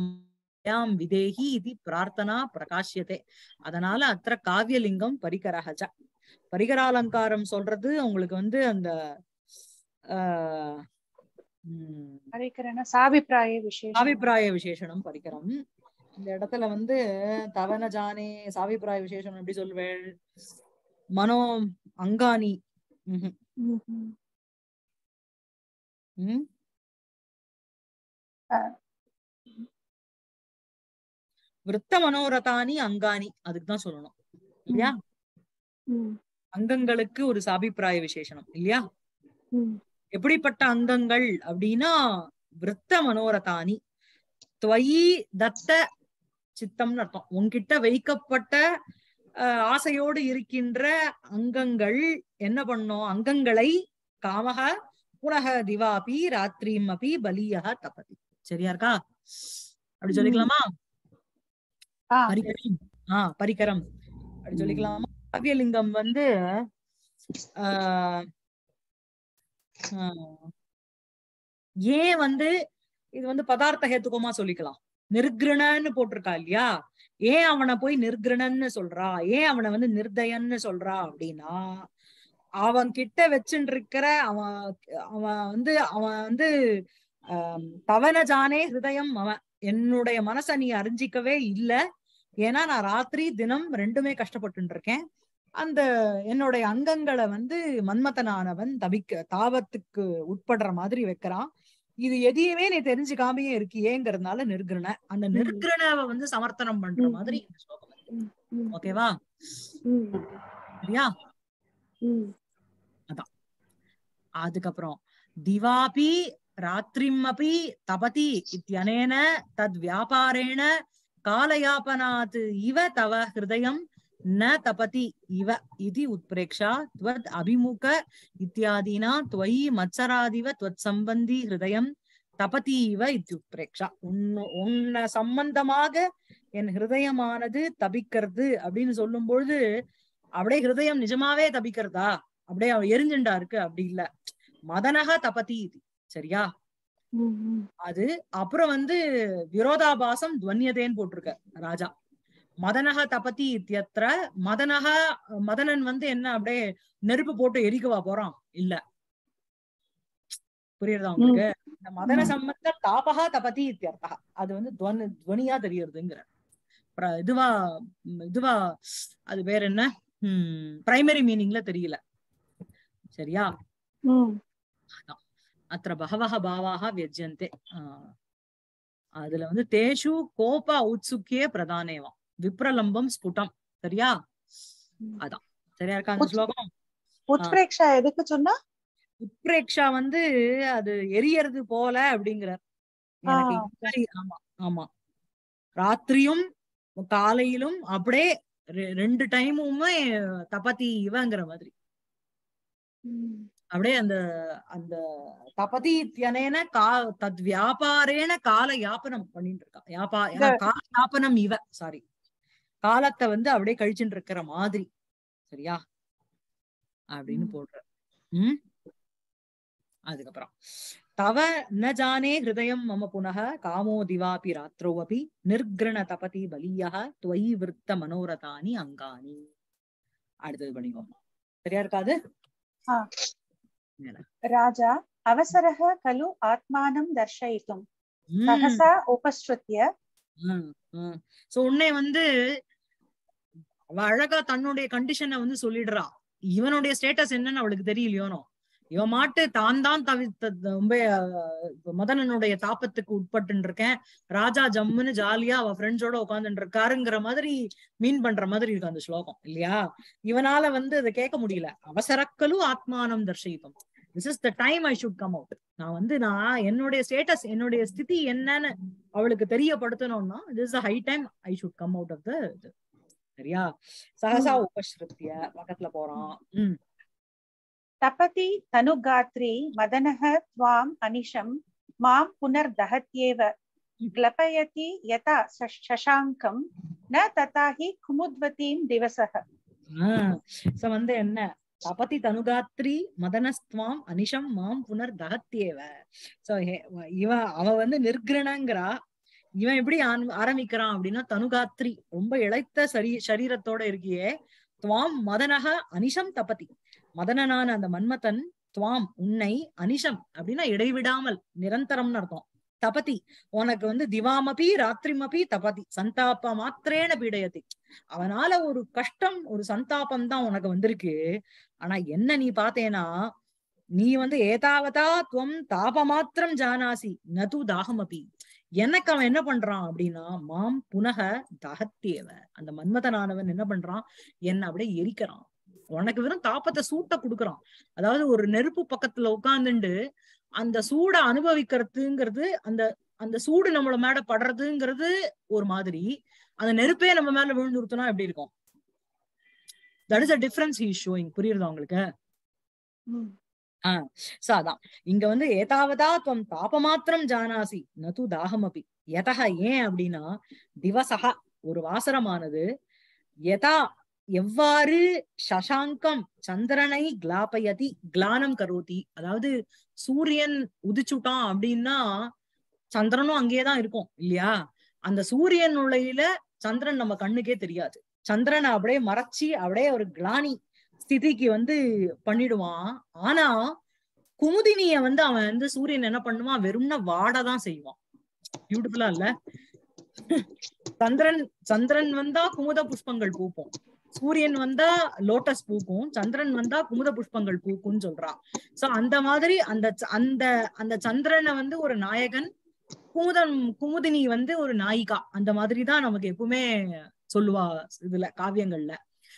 விதேகி இது பிரார்த்தனா பிரகாஷ்யதே. அதனால அத்த காவியலிங்கம் பரிகரஹஜ. பரிகராலங்காரம் சொல்றது உங்களுக்கு வந்து அந்த ஆஹ் சாபிப்பிராய விசேஷம் சாபிப்பிராய விசேஷனம் பரிகரம். இந்த இடத்துல வந்து தவன ஜானே சாபிப்பிராய விசேஷம் எப்படி சொல்வேள்? மனோ அங்கானி விருத்த மனோரதானி அங்கானி அதுக்குதான் சொல்லணும் இல்லையா? அங்கங்களுக்கு ஒரு சாபிப்பிராய விசேஷனம் இல்லையா? எப்படிப்பட்ட அங்கங்கள் அப்படின்னா விருத்த மனோரதானி துவயி தத்த சித்தம்னு அர்த்தம். உன்கிட்ட வைக்கப்பட்ட அஹ் ஆசையோடு இருக்கின்ற அங்கங்கள் என்ன பண்ணோம்? அங்கங்களை காமக புனக திவாபி ராத்திரிம் அப்பி பலியக தபதி. சரியா இருக்கா? அப்படி சொல்லிக்கலாமா? பரிகரம். ஆஹ் பரிகரம் அப்படி சொல்லிக்கலாமா? காவியலிங்கம் வந்து ஆஹ் ஏன் வந்து இது வந்து பதார்த்த ஹேத்துக்கமா சொல்லிக்கலாம். நிர்கிருணன்னு போட்டிருக்கா இல்லையா? ஏன் அவனை போய் நிர்கிருணன்னு சொல்றா, ஏன் அவனை வந்து நிர்தயன்னு சொல்றா அப்படின்னா அவன் கிட்ட வச்சுட்டு இருக்கிற அவன் அவன் வந்து அவன் வந்து ஆஹ் தவன ஜானே ஹிருதயம். அவன் என்னுடைய மனசை நீ அறிஞ்சிக்கவே இல்லை. ஏன்னா நான் ராத்திரி தினம் ரெண்டுமே கஷ்டப்பட்டு இருக்கேன். அந்த என்னுடைய அங்கங்களை வந்து மன்மதனானவன் தவிக்க தாபத்துக்கு உட்படுற மாதிரி வைக்கிறான். இது எதையுமே நீ தெரிஞ்சுக்காமையே இருக்கியேங்கிறதுனால நிர்கிருண அந்த நிர்கிருணாவை வந்து சமர்த்தனம் பண்ற மாதிரி இந்த ஸ்லோகம். ஓகேவா? சரியா? அதான். அதுக்கப்புறம் திவாபி ராத்திரிம் அபி தபதி இத்யனேன தத் வியாபாரேண காலயாபனாத் இவ தவ ஹிருதயம் ந தபதி இவ இதி உத்பிரேக்ஷா த்வத் அபிமுக இத்யாதீனா த்வயி மத்சராதிவ த்வத் சம்பந்தி ஹிருதயம் தபதி இவ இத்யுத்பிரேக்ஷா. உன்ன உன்ன சம்பந்தமாக என் ஹிருதயமானது தபிக்கிறது அப்படின்னு சொல்லும் பொழுது அப்படியே ஹிருதயம் நிஜமாவே தபிக்கிறதா, அப்படியே அவ எரிஞ்சுண்டா இருக்கு, அப்படி இல்ல. மதனக தபதி இது. சரியா? அது அப்புறம் வந்து விரோதாபாசம் துவன்யதேன்னு போட்டிருக்க ராஜா. மதனக தபதி இத்தியத்ர மதனக மதனன் வந்து என்ன அப்படியே நெருப்பு போட்டு எரிக்கவா போறான்? இல்ல. புரியுறதா உங்களுக்கு? இந்த மதன சம்பந்த தாபகா தபதி இத்தியர்த்தா. அது வந்து துவனி துவனியா தெரியறதுங்கிற இதுவா இதுவா அது வேற என்ன உம் பிரைமரி மீனிங்ல தெரியல. சரியா? அத்திர பகவஹ பாவாக வியஜ்யந்தே. ஆஹ் அதுல வந்து தேஷு கோப உத்சுக்கியே பிரதானேவம் விப்ரலம்பம் ஸ்புடம். சரியா? அதான் சரியா இருக்கா அந்த ஸ்லோகம்? உத்பிரேக்ஷா எதுக்கு சொன்னா? உத்பிரேக்ஷா வந்து அது எரியறது போல அப்படிங்கிறார். எனக்கு ஆமா ஆமா ராத்திரியும் காலையிலும் அப்படியே ரெண்டு டைமுமே தபதி இவங்கிற மாதிரி அப்படியே அந்த அந்த தபதி தியனேன கா தத் வியாபாரேன கால யாபனம் பண்ணிட்டு இருக்கா. யாபா கால யாபனம் இவ சாரி காலத்தை வந்து அப்படியே கழிச்சுட்டு இருக்கிற மாதிரி. சரியா? அப்படின்னு போடுற. உம் அதுக்கப்புறம் தவ ந ஜானே ஹிருதயம் மம புனக காமோ திவாபி ராத்திரோ அபி நிர்கிரண தபதி பலியஹ துவயி விருத்த மனோரதானி அங்கானி. அடுத்தது பண்ணிக்கோங்க. சரியா இருக்காது? ராஜா அவசரஹ கலு ஆத்மானம் தர்ஷயிதும் சஹசா உபஸ்ருத்ய. சோ உன்னை வந்து அவ அழகா தன்னுடைய கண்டிஷனை வந்து சொல்லிடுறா. இவனுடைய ஸ்டேட்டஸ் என்னன்னு அவளுக்கு தெரியலையோனோ. இவன் மாட்டு தான் தான் தவி ரொம்ப மதனனுடைய தாபத்துக்கு உட்பட்டு இருக்கேன், ராஜா ஜம்முன்னு ஜாலியா அவ ஃப்ரெண்ட்ஸோட உட்காந்துட்டு இருக்காருங்கிற மாதிரி மீன் பண்ற மாதிரி இருக்கு அந்த ஸ்லோகம் இல்லையா? இவனால வந்து அதை கேட்க முடியல. அவசரக்கலு ஆத்மானம் தர்ஷயிதும். This is the time I should come out. நான் வந்து நான் என்னுடைய ஸ்டேட்டஸ் என்னுடைய ஸ்திதி என்னன்னு அவளுக்கு தெரியப்படுத்தணும்னா this is high time I should come out of the. சரியா? சஹசா உபஸ்ருத்ய பக்கத்துல போறான். உம் தபதி தனுகாத்ரி மதனஹ த்வாம் அனிஷம் மாம் புனர்தஹத்யேவ க்லபயதி யதா சஷாங்கம் ந ததாஹி குமுத்வதீம் திவசஹ. சோ வந்து என்ன தபதி தனுகாத்ரி மதனஸ்துவாம் அனிஷம் மாம் புனர் தகத்யேவ. சோ இவ அவ வந்து நிர்கிரணங்கிறா. இவன் எப்படி ஆரம்பிக்கிறான் அப்படின்னா தனுகாத்ரி ரொம்ப இழைத்த சரி சரீரத்தோட இருக்கியே துவாம் மதனக அனிஷம் தபதி. மதனனான அந்த மன்மதன் துவாம் உன்னை அனிஷம் அப்படின்னா இடைவிடாமல் நிரந்தரம்னு அர்த்தம். தபதி உனக்கு வந்து திவாமபி ராத்திரிமபி தபதி சந்தாப மாத்திரேன பீடயதி. அவனால ஒரு கஷ்டம் ஒரு சந்தாபம் தான் உனக்கு வந்திருக்கு. ஆனா என்ன நீ பார்த்தேனா நீ வந்து ஏதாவதா துவம் தாப மாத்திரம் ஜானாசி நது தாகமபி. எனக்கு அவன் என்ன பண்றான் அப்படின்னா மாம் புனக தகத்தேவ. அந்த மன்மதனானவன் என்ன பண்றான் என்ன அப்படியே எரிக்கிறான். உனக்கு வெறும் தாபத்தை சூட்ட குடுக்கறான். அதாவது ஒரு நெருப்பு பக்கத்துல உட்கார்ந்துண்டு அந்த சூட அனுபவிக்கிறதுங்கிறது அந்த அந்த சூடு நம்மள மேல படுறதுங்கிறது ஒரு மாதிரி, அந்த நெருப்பே நம்ம மேல விழுந்துருத்தோம்னா எப்படி இருக்கும்? That is a difference he is showing. புரியுறதா உங்களுக்கு? ஆஹ் சோ அதான் இங்க வந்து ஏதாவதா துவம் தாபமாத்திரம் ஜானாசி நது தாகமபி. எதக ஏன் அப்படின்னா திவசகா ஒரு வாசரமானது யதா எவ்வாறு சசாங்கம் சந்திரனை கிளாபயதி கிளானம் கரோதி. அதாவது சூரியன் உதிச்சுட்டான் அப்படின்னா சந்திரனும் அங்கேயேதான் இருக்கும் இல்லையா? அந்த சூரியன் உலையில சந்திரன் நம்ம கண்ணுக்கே தெரியாது. சந்திரனை அப்படியே மறைச்சி அப்படியே ஒரு கிளானி ஸ்திதிக்கு வந்து பண்ணிடுவான். ஆனா குமுதினிய வந்து அவன் வந்து சூரியன் என்ன பண்ணுவான் வெறும்னா வாடதான் செய்வான். பியூட்டிஃபுல்லா இல்ல? சந்திரன் சந்திரன் வந்தா குமுத புஷ்பங்கள் பூக்கும், சூரியன் வந்தா லோட்டஸ் பூக்கும், சந்திரன் வந்தா குமுத புஷ்பங்கள் பூக்கும்னு சொல்றான். சோ அந்த மாதிரி அந்த அந்த அந்த சந்திரனை வந்து ஒரு நாயகன், குமுதம் குமுதினி வந்து ஒரு நாயிகா, அந்த மாதிரிதான் நமக்கு எப்பவுமே சொல்லுவா இதுல காவியங்கள்ல.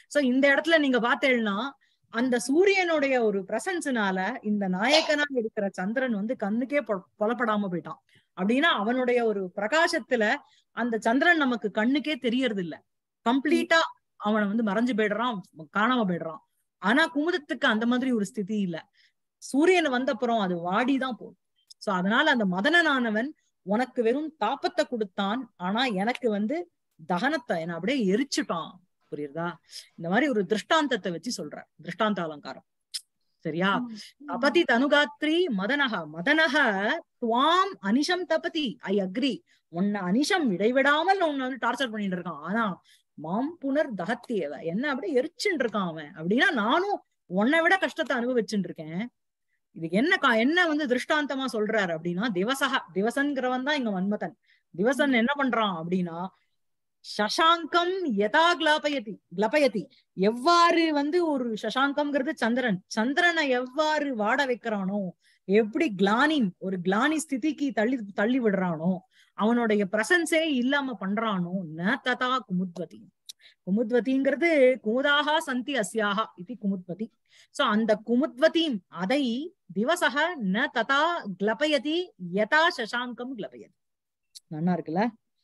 சோ இந்த இடத்துல நீங்க பார்த்தேன்னா அந்த சூரியனுடைய ஒரு பிரசன்ஸ்னால இந்த நாயகனா இருக்கிற சந்திரன் வந்து கண்ணுக்கே புலப்படாம போயிட்டான். அப்படின்னா அவனுடைய ஒரு பிரகாசத்துல அந்த சந்திரன் நமக்கு கண்ணுக்கே தெரியறது இல்ல, கம்ப்ளீட்டா அவனை வந்து மறைஞ்சு போயிடுறான், காணாம போயிடுறான். ஆனா குமுதத்துக்கு அந்த மாதிரி ஒரு ஸ்திதி இல்ல, சூரியன் வந்தப்புறம் அது வாடிதான் போகும். சோ அதனால அந்த மதனனானவன் உனக்கு வெறும் தாபத்தை கொடுத்தான், ஆனா எனக்கு வந்து தகனத்தை என்ன அப்படியே எரிச்சுட்டான். புரியுதா? இந்த மாதிரி ஒரு திருஷ்டாந்தத்தை வச்சு சொல்ற திருஷ்டாந்த அலங்காரம். சரியா? தபதி தனுகாத்ரி மதனக மதனக துவாம் அனிஷம் தபதி. ஐ அக்ரி, உன்னை அனிஷம் இடைவிடாமல் உன்னை வந்து டார்ச்சர் பண்ணிட்டு இருக்கான். ஆனா மாம் புனர் தகத்தியவ, என்ன அப்படியே எரிச்சுட்டு இருக்கான் அவன். அப்படின்னா நானும் உன்னை விட கஷ்டத்தை அனுபவிச்சுட்டு இருக்கேன். இதுக்கு என்ன கா என்ன வந்து திருஷ்டாந்தமா சொல்றாரு அப்படின்னா, திவசக திவசன்கிறவன் தான் இங்க மன்மதன். திவசன் என்ன பண்றான் அப்படின்னா, சசாங்கம் யதா கிளாபயதி கிளபயதி, எவ்வாறு வந்து ஒரு சசாங்கம்ங்கிறது சந்திரன், சந்திரனை எவ்வாறு வாட வைக்கிறானோ, எப்படி கிளானின் ஒரு கிளானி ஸ்திதிக்கு தள்ளி தள்ளி விடுறானோ, அவனுடைய பிரசன்ஸே இல்லாம பண்றானோ, ந ததா குமுத்வதி. குமுத்வதிங்கிறது குமுதாக சந்தி அஸ்யாக இது குமுத்வதி. சோ அந்த குமுத்வதி அதை திவசக ந ததா கிளபயதி யதா சசாங்கம் கிளபயதி. நல்லா இருக்குல்ல?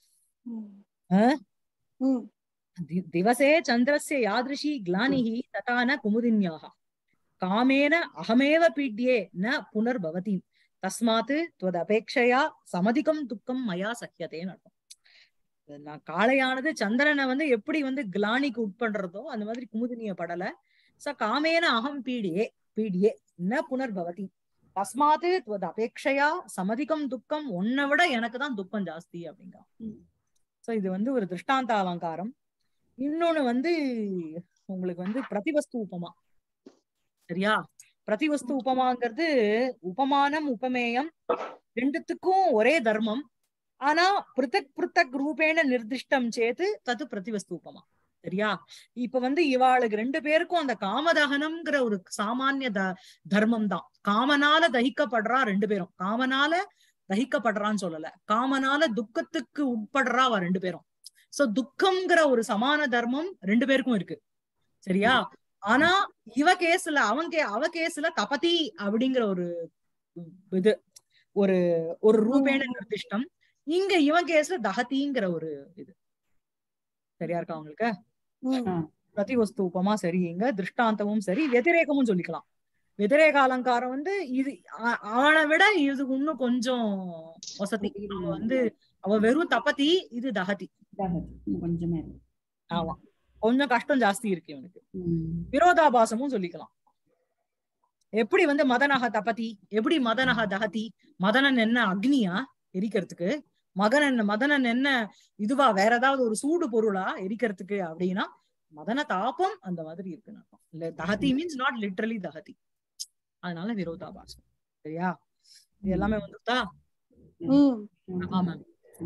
திவசே சந்திரஸ்ய யாதிருஷி கிளானிஹி ததா ந குமுதின்யாஹ காமேன அகமேவ பீட்யே ந புனர்பவதி தஸ்மாத் त्वदपेक्षया சமதிகம் துக்கம் மயா சஹ்யதேன்னு அர்த்தம். நான் காளையானது சந்திரனை வந்து எப்படி வந்து கிளானிக்கு உட்படுறதோ அந்த மாதிரி குமுதினிய படல. ச காமேன அகம் பீடியே பீடியே ந புனர்பவதி தஸ்மாத் त्वदपेक्षया சமதிகம் துக்கம், உன்னை விட எனக்கு தான் துக்கம் ஜாஸ்தி அப்படிங்கிறான். சோ இது வந்து ஒரு திருஷ்டாந்த அலங்காரம். இன்னொன்னு வந்து உங்களுக்கு வந்து பிரதிவஸ்து உபமா. சரியா? பிரதிவஸ்து உபமாங்கிறது உபமானம் உபமேயம் ரெண்டுத்துக்கும் ஒரே தர்மம், ஆனா பிருத்தக் பிருத்தக் ரூபேன நிர்திஷ்டம் சேத்து தது பிரதிவஸ்து உபமா. சரியா? இப்ப வந்து இவாளுக்கு ரெண்டு பேருக்கும் அந்த காமதகனம்ங்கிற ஒரு சாமானிய த தர்மம் தான். காமனால தகிக்கப்படுறா ரெண்டு பேரும், காமனால தகிக்கப்படுறான்னு சொல்லல, காமனால துக்கத்துக்கு உட்படுறா அவ ரெண்டு பேரும். சோ துக்கம்ங்கிற ஒரு சமான தர்மம் ரெண்டு பேருக்கும் இருக்கு. சரியா? ஆனா இவ கேஸ்ல அவன் கே அவ கேஸ்ல தபதி அப்படிங்கிற ஒரு இது ஒரு ஒரு ரூபேன நிர்திஷ்டம், இங்க இவன் கேஸ்ல தகதிங்கிற ஒரு இது. சரியா இருக்கா உங்களுக்கு? பிரதிவஸ்து உபமா சரி, இங்க திருஷ்டாந்தமும் சரி, வெதிரேகமும் சொல்லிக்கலாம். வெதிரேக அலங்காரம் வந்து இது அவனை விட இது இன்னும் கொஞ்சம் வசதி. அவ வந்து அவ வெறும் தபதி, இது தகதி. கொஞ்சமே ஆமா, கொஞ்சம் கஷ்டம் ஜாஸ்தி இருக்கு இவனுக்கு. விரோதாபாசமும் சொல்லிக்கலாம். எப்படி வந்து மதனக தபதி, எப்படி மதனக தகதி? மதனன் என்ன அக்னியா எரிக்கிறதுக்கு? மகனன் மதனன் என்ன இதுவா வேற ஏதாவது ஒரு சூடு பொருளா எரிக்கிறதுக்கு? அப்படின்னா மதன தாபம் அந்த மாதிரி இருக்குன்னு அர்த்தம். இல்ல தகதி மீன்ஸ் நாட் லிட்டரலி தகதி. அதனால விரோதாபாசம். சரியா? இது எல்லாமே வந்துட்டா? ஆமா.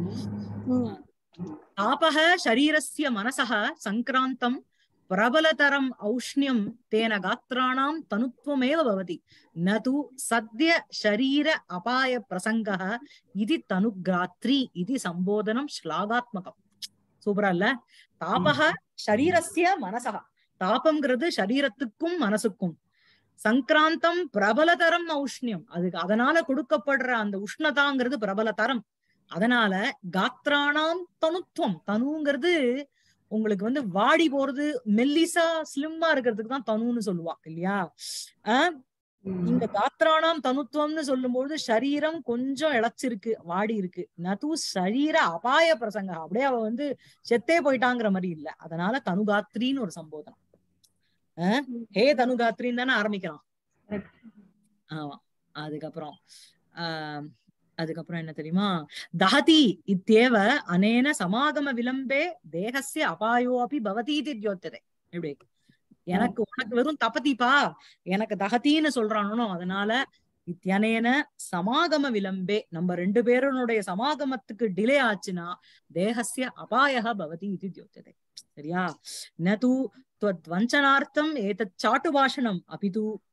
தாபஹ ஷரீரஸ்ய மனசஹ சங்கிராந்தம் பிரபலதரம் ஔஷ்ணியம் தேன காத்ராணாம் தனுத்வமேவ பவதி நது சத்ய ஷரீர அபாய பிரசங்கஹ இது தனுக்ராத்ரி இது சம்போதனம் ஸ்லாகாத்மகம். சூப்பரா இல்ல? தாபஹ ஷரீரஸ்ய மனசஹ, தாபம்ங்கிறது ஷரீரத்துக்கும் மனசுக்கும், சங்கிராந்தம் பிரபலதரம் ஔஷ்ணியம், அதுக்கு அதனால கொடுக்கப்படுற அந்த உஷ்ணதாங்கிறது பிரபலதரம், அதனால காத்ராணாம் தனுத்துவம், தனுங்கிறது உங்களுக்கு வந்து வாடி போறது, மெல்லிசா ஸ்லிம்மா இருக்கிறதுக்கு தான் தனுன்னு சொல்லுவா இல்லையா? ஆஹ் இந்த காத்ராணாம் தனுத்துவம்னு சொல்லும்போது சரீரம் கொஞ்சம் இழைச்சிருக்கு, வாடி இருக்கு. நது சரீர அபாய பிரசங்க, அப்படியே அவ வந்து செத்தே போயிட்டாங்கிற மாதிரி இல்ல, அதனால தனுகாத்ரின்னு ஒரு சம்போதனம். ஆஹ் ஹே தனுகாத்ரின்னு தானே ஆரம்பிக்கிறான். ஆமா. அதுக்கப்புறம் ஆஹ் அதுக்கப்புறம் என்ன தெரியுமா? தஹதி இத்யேவ அனேன சமாகம விலம்பே தேகஸ்ய அபாயோ அபி பவதி இதி த்யோத்யதே. எப்படி எனக்கு உனக்கு வெறும் தபதிப்பா, எனக்கு தகத்தின்னு சொல்றானோ, அதனால இத்தியனேன சமாகம விலம்பே, நம்ம ரெண்டு பேருனுடைய சமாகமத்துக்கு டிலே ஆச்சுன்னா தேகஸ்ய அபாயः பவதி இதி த்யோத்யதே. சரியா? நது त्वद्वञ्चनार्थम् एतत् चाटुभाषणम् अपितु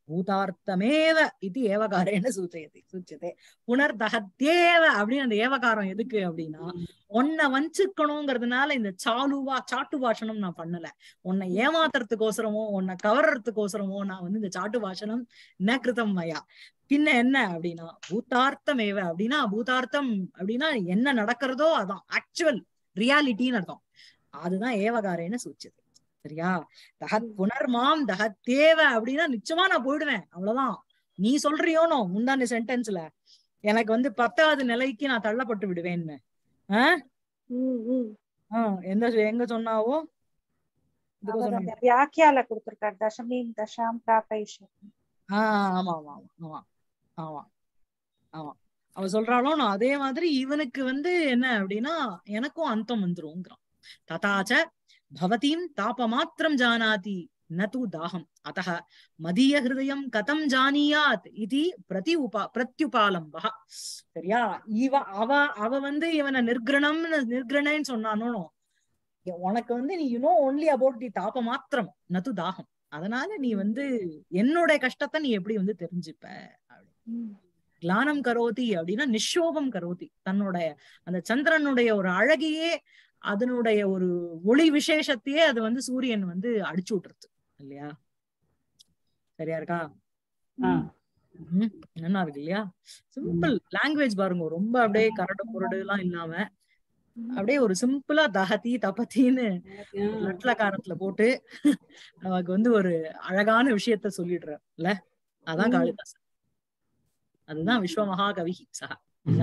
பூதார்த்தமேவ இது ஏவகாரேன சூச்சயதி சூச்சதே. புனர்தகத்யேவ அப்படின்னு அந்த ஏவகாரம் எதுக்கு அப்படின்னா, உன்னை வஞ்சிக்கணுங்கிறதுனால இந்த சாலுவா சாட்டு பாஷணம் நான் பண்ணல. உன்னை ஏமாத்துறதுக்கோசரமோ உன்னை கவர்றதுக்கோசரமோ நான் வந்து இந்த சாட்டு பாஷணம் ந கிருதம் மயா. பின்ன என்ன அப்படின்னா பூதார்த்தமேவ அப்படின்னா, பூதார்த்தம் அப்படின்னா என்ன நடக்கிறதோ அதான் ஆக்சுவல் ரியாலிட்டின்னு அர்த்தம். அதுதான் ஏவகாரேன சூச்சது. சரியா? தகத் புனர்மாம் தகத்தேவ அப்படின்னா நிச்சயமா நான் போயிடுவேன், அவ்வளவுதான். நீ சொல்றியோனோ முந்தான சென்டென்ஸ்ல எனக்கு வந்து பத்தாவது நிலைக்கு நான் தள்ளப்பட்டு விடுவேன்னு. ஆஹ் ஆஹ் எந்த எங்க சொன்னாவோ வியாக்கியால கொடுத்திருக்காரு தசமீம் தசாம் பிராபயிஷ. ஆஹ் ஆமா ஆமா ஆமா ஆமா ஆமா அவ சொல்றாளோ நான் அதே மாதிரி இவனுக்கு வந்து என்ன அப்படின்னா எனக்கும் அந்தம் வந்துருங்கிறான். ததாச்ச பவதீம் தாபமாத்திரம் ஜானாதி நது தாகம் அத்தः மதிய ஹிருதயம் கதம் ஜானியாத் இது பிரதி உபா பிரத்யுபாலம்பா. சரியா? இவ அவ அவ வந்து இவனை நிர்கிரணம்னு நிர்கிரணன்னு சொன்னானோ, உனக்கு வந்து நீ you know only about the தாப மாத்திரம் நது தாகம், அதனால நீ வந்து என்னோட கஷ்டத்தை நீ எப்படி வந்து தெரிஞ்சுப்ப. கிளானம் கரோதி அப்படின்னா நிஷோபம் கரோதி. தன்னோட அந்த சந்திரனுடைய ஒரு அழகையே அதனுடைய ஒரு ஒளி விசேஷத்தையே அது வந்து சூரியன் வந்து அடிச்சு விட்டுருது இல்லையா? சரியா இருக்கா? உம் நல்லா இருக்கு இல்லையா? சிம்பிள் லாங்குவேஜ் பாருங்க, ரொம்ப அப்படியே கரடு முரடு எல்லாம் இல்லாம அப்படியே ஒரு சிம்பிளா தகதி தபத்தின்னு லட்லக்காரத்துல போட்டு நமக்கு வந்து ஒரு அழகான விஷயத்த சொல்லிடுற இல்ல. அதான் காளிதாசன், அதுதான் விஸ்வமகாகவி சஹா இல்ல.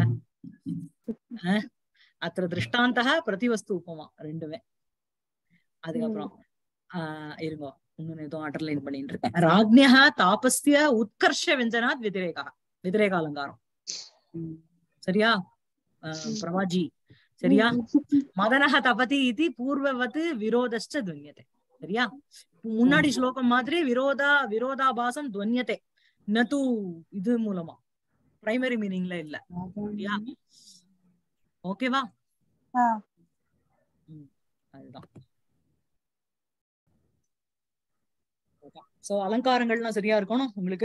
அத்திர திருஷ்டாந்தக பிரதிவஸ்து உபமா ரெண்டுமே. அதுக்கப்புறம் ஆஹ் இருங்கோ இன்னொன்னு ஏதோ அண்டர்லைன் பண்ணிட்டு இருக்கேன். ராஜ்ஞா தாபஸ்ய உத்கர்ஷ வெஞ்சனாத் விதிரேகா விதிரேக அலங்காரம். சரியா பிரபாஜி? சரியா? மதனஹ தபதி இது பூர்வவத் விரோதஸ்ச துன்யதே. சரியா? முன்னாடி ஸ்லோகம் மாதிரி விரோதா விரோதாபாசம் துன்யதே நது இது மூலமா பிரைமரி மீனிங்ல இல்ல. சரியா? ஓகேவா? அதுதான். சோ அலங்காரங்கள்லாம் சரியா இருக்கணும் உங்களுக்கு.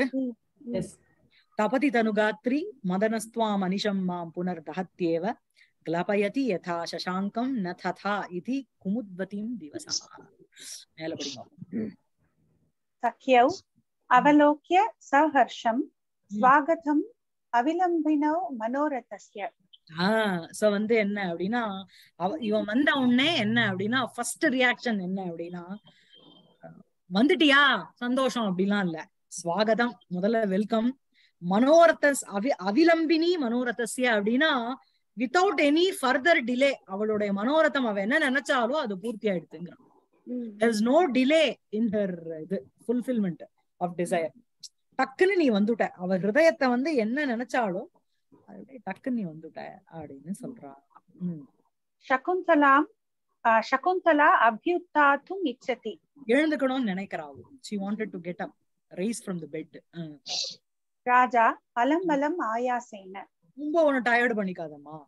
தபதி தனுகாத்ரி மதனஸ்துவாம் அனிஷம் மாம் புனர் தஹத்யேவ க்லபயதி யதா சசாங்கம் ந ததா இதி குமுத்வதிம் திவசா. மேல படிங்க. சக்யௌ அவலோக்ய சஹர்ஷம் ஸ்வாகதம் அவிலம்பினோ மனோரதஸ்ய. ஆஹ் சோ வந்து என்ன அப்படின்னா இவன் வந்த உடனே என்ன அப்படின்னா ஃபர்ஸ்ட் ரியாக்ஷன் என்ன அப்படின்னா, வந்துட்டியா சந்தோஷம் அப்படிலாம் இல்ல, ஸ்வாகதம் முதல்ல வெல்கம். மனோரதஸ் அவி அவிலம்பினி மனோரதஸ்ய அப்படின்னா வித்தவுட் எனி ஃபர்தர் டிலே அவளுடைய மனோரதம் அவ என்ன நினைச்சாலோ அது பூர்த்தி ஆயிடுதுங்கிறான். there is no delay in her இது fulfillment of desire. டக்குன்னு நீ வந்துட்ட, அவ ஹிருதயத்தை வந்து என்ன நினைச்சாலோ டக்குன்னு நீ வந்துட்ட அப்படின்னு சொல்றா. சகுந்தலாம் Shakuntala அபியுத்தாத்தும் இச்சதி. எழுந்துக்கணும்னு நினைக்கிறாள். she wanted to get up, rise from the bed. ராஜா அலம் அலம் ஆயாசேன. ரொம்ப உன்னை டயர்டு பண்ணிக்காதம்மா.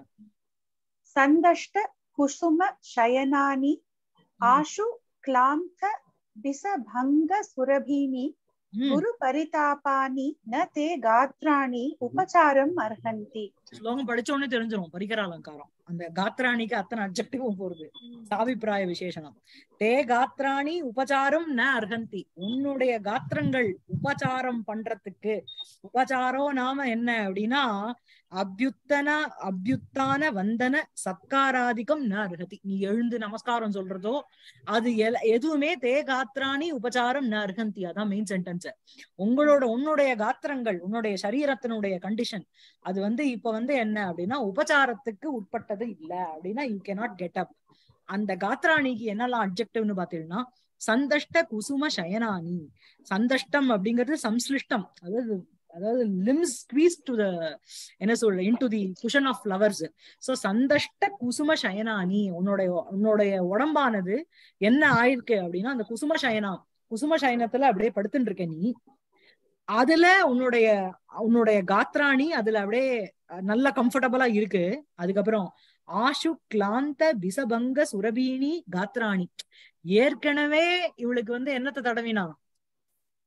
சந்தஷ்ட குசும சயனானி ஆஷு கிளாந்த பிசபங்க சுரபீனி குரு பரிதாபானி ந தே காத்ராணி உபசாரம் அர்ஹந்தி. ஸ்லோகம் படிச்ச உடனே தெரிஞ்சிடும் பரிகர அலங்காரம். அந்த காத்ராணிக்கு அத்தனை அட்ஜெக்டிவும் போறது. சாவிப்பிராய விசேஷனம். தே காத்ராணி உபசாரம் ந அர்ஹந்தி. உன்னுடைய காத்திரங்கள் உபசாரம் பண்றதுக்கு, உபசாரோ நாம என்ன அப்படின்னா அபியுத்தன அபியுத்தான வந்தன சத்காராதிகம் ந அர்ஹதி. நீ எழுந்து நமஸ்காரம் சொல்றதோ அது எதுவுமே தே காத்ராணி உபசாரம் ந அர்ஹந்தி. அதான் மெயின் சென்டென்ஸ். உங்களோட உன்னுடைய காத்திரங்கள் உன்னுடைய சரீரத்தினுடைய கண்டிஷன் அது வந்து இப்ப வந்து என்ன அப்படின்னா உபசாரத்துக்கு உட்பட்டது இல்ல அப்படின்னா யூ கேனாட் கெட் அப். அந்த காத்ராணிக்கு என்னெல்லாம் அட்ஜெக்டிவ்னு பாத்தீங்கன்னா சந்தஷ்ட குசும சயனானி. சந்தஷ்டம் அப்படிங்கிறது சம்ஸ்லிஷ்டம், அதாவது அதாவது limbs squeezed to the என்ன சொல்ற into the cushion of flowers. so சந்தஷ்ட குசும சயனானி. உன்னுடைய உன்னுடைய உடம்பானது என்ன ஆயிருக்கு அப்படின்னா அந்த குசும சயனா குசும சயனத்துல அப்படியே படுத்துட்டு இருக்க நீ. அதுல உன்னுடைய உன்னுடைய காத்ராணி அதுல அப்படியே நல்ல கம்ஃபர்டபுளா இருக்கு. அதுக்கப்புறம் ஆஷு கிளாந்த பிசபங்க சுரபீனி காத்ராணி. ஏற்கனவே இவளுக்கு வந்து என்னத்தை தடவினா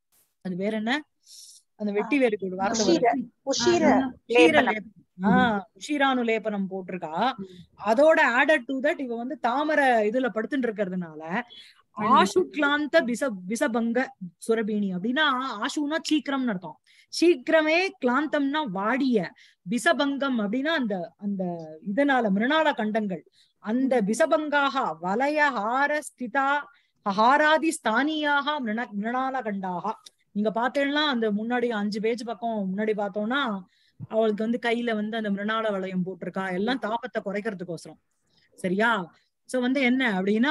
அது வேற என்ன, அந்த வெட்டி வேருக்கு ஒரு வார்த்தை உஷீர வருது, உஷீர உஷீர லேபனம். லேபனம். ஆஹ் உஷீரானுலேபனம் போட்டிருக்கா. அதோட ஆடட் டு தட் இவ வந்து தாமரை இதுல படுத்துட்டு இருக்கிறதுனால ஆஷு கிளாந்த பிச பிசபங்க சுரபிணி அப்படின்னா, ஆஷுனா சீக்கிரம்னு அர்த்தம். சீக்கிரமே, கிளாந்தம்னா வாடிய, பிசபங்கம் அப்படின்னா அந்த அந்த இதனால மிருணால கண்டங்கள், அந்த பிசபங்காக வலய ஹார ஸ்திதா ஹாராதி ஸ்தானியாக மிருண மிருணால கண்டாக. நீங்க பார்த்தேன்னா அந்த முன்னாடி அஞ்சு பேஜ் பக்கம் முன்னாடி பார்த்தோம்னா அவளுக்கு வந்து கையில வந்து அந்த மிருணால வளையம் போட்டிருக்கா, எல்லாம் தாபத்தை குறைக்கிறதுக்கோசரம். சரியா? சோ வந்து என்ன அப்படின்னா,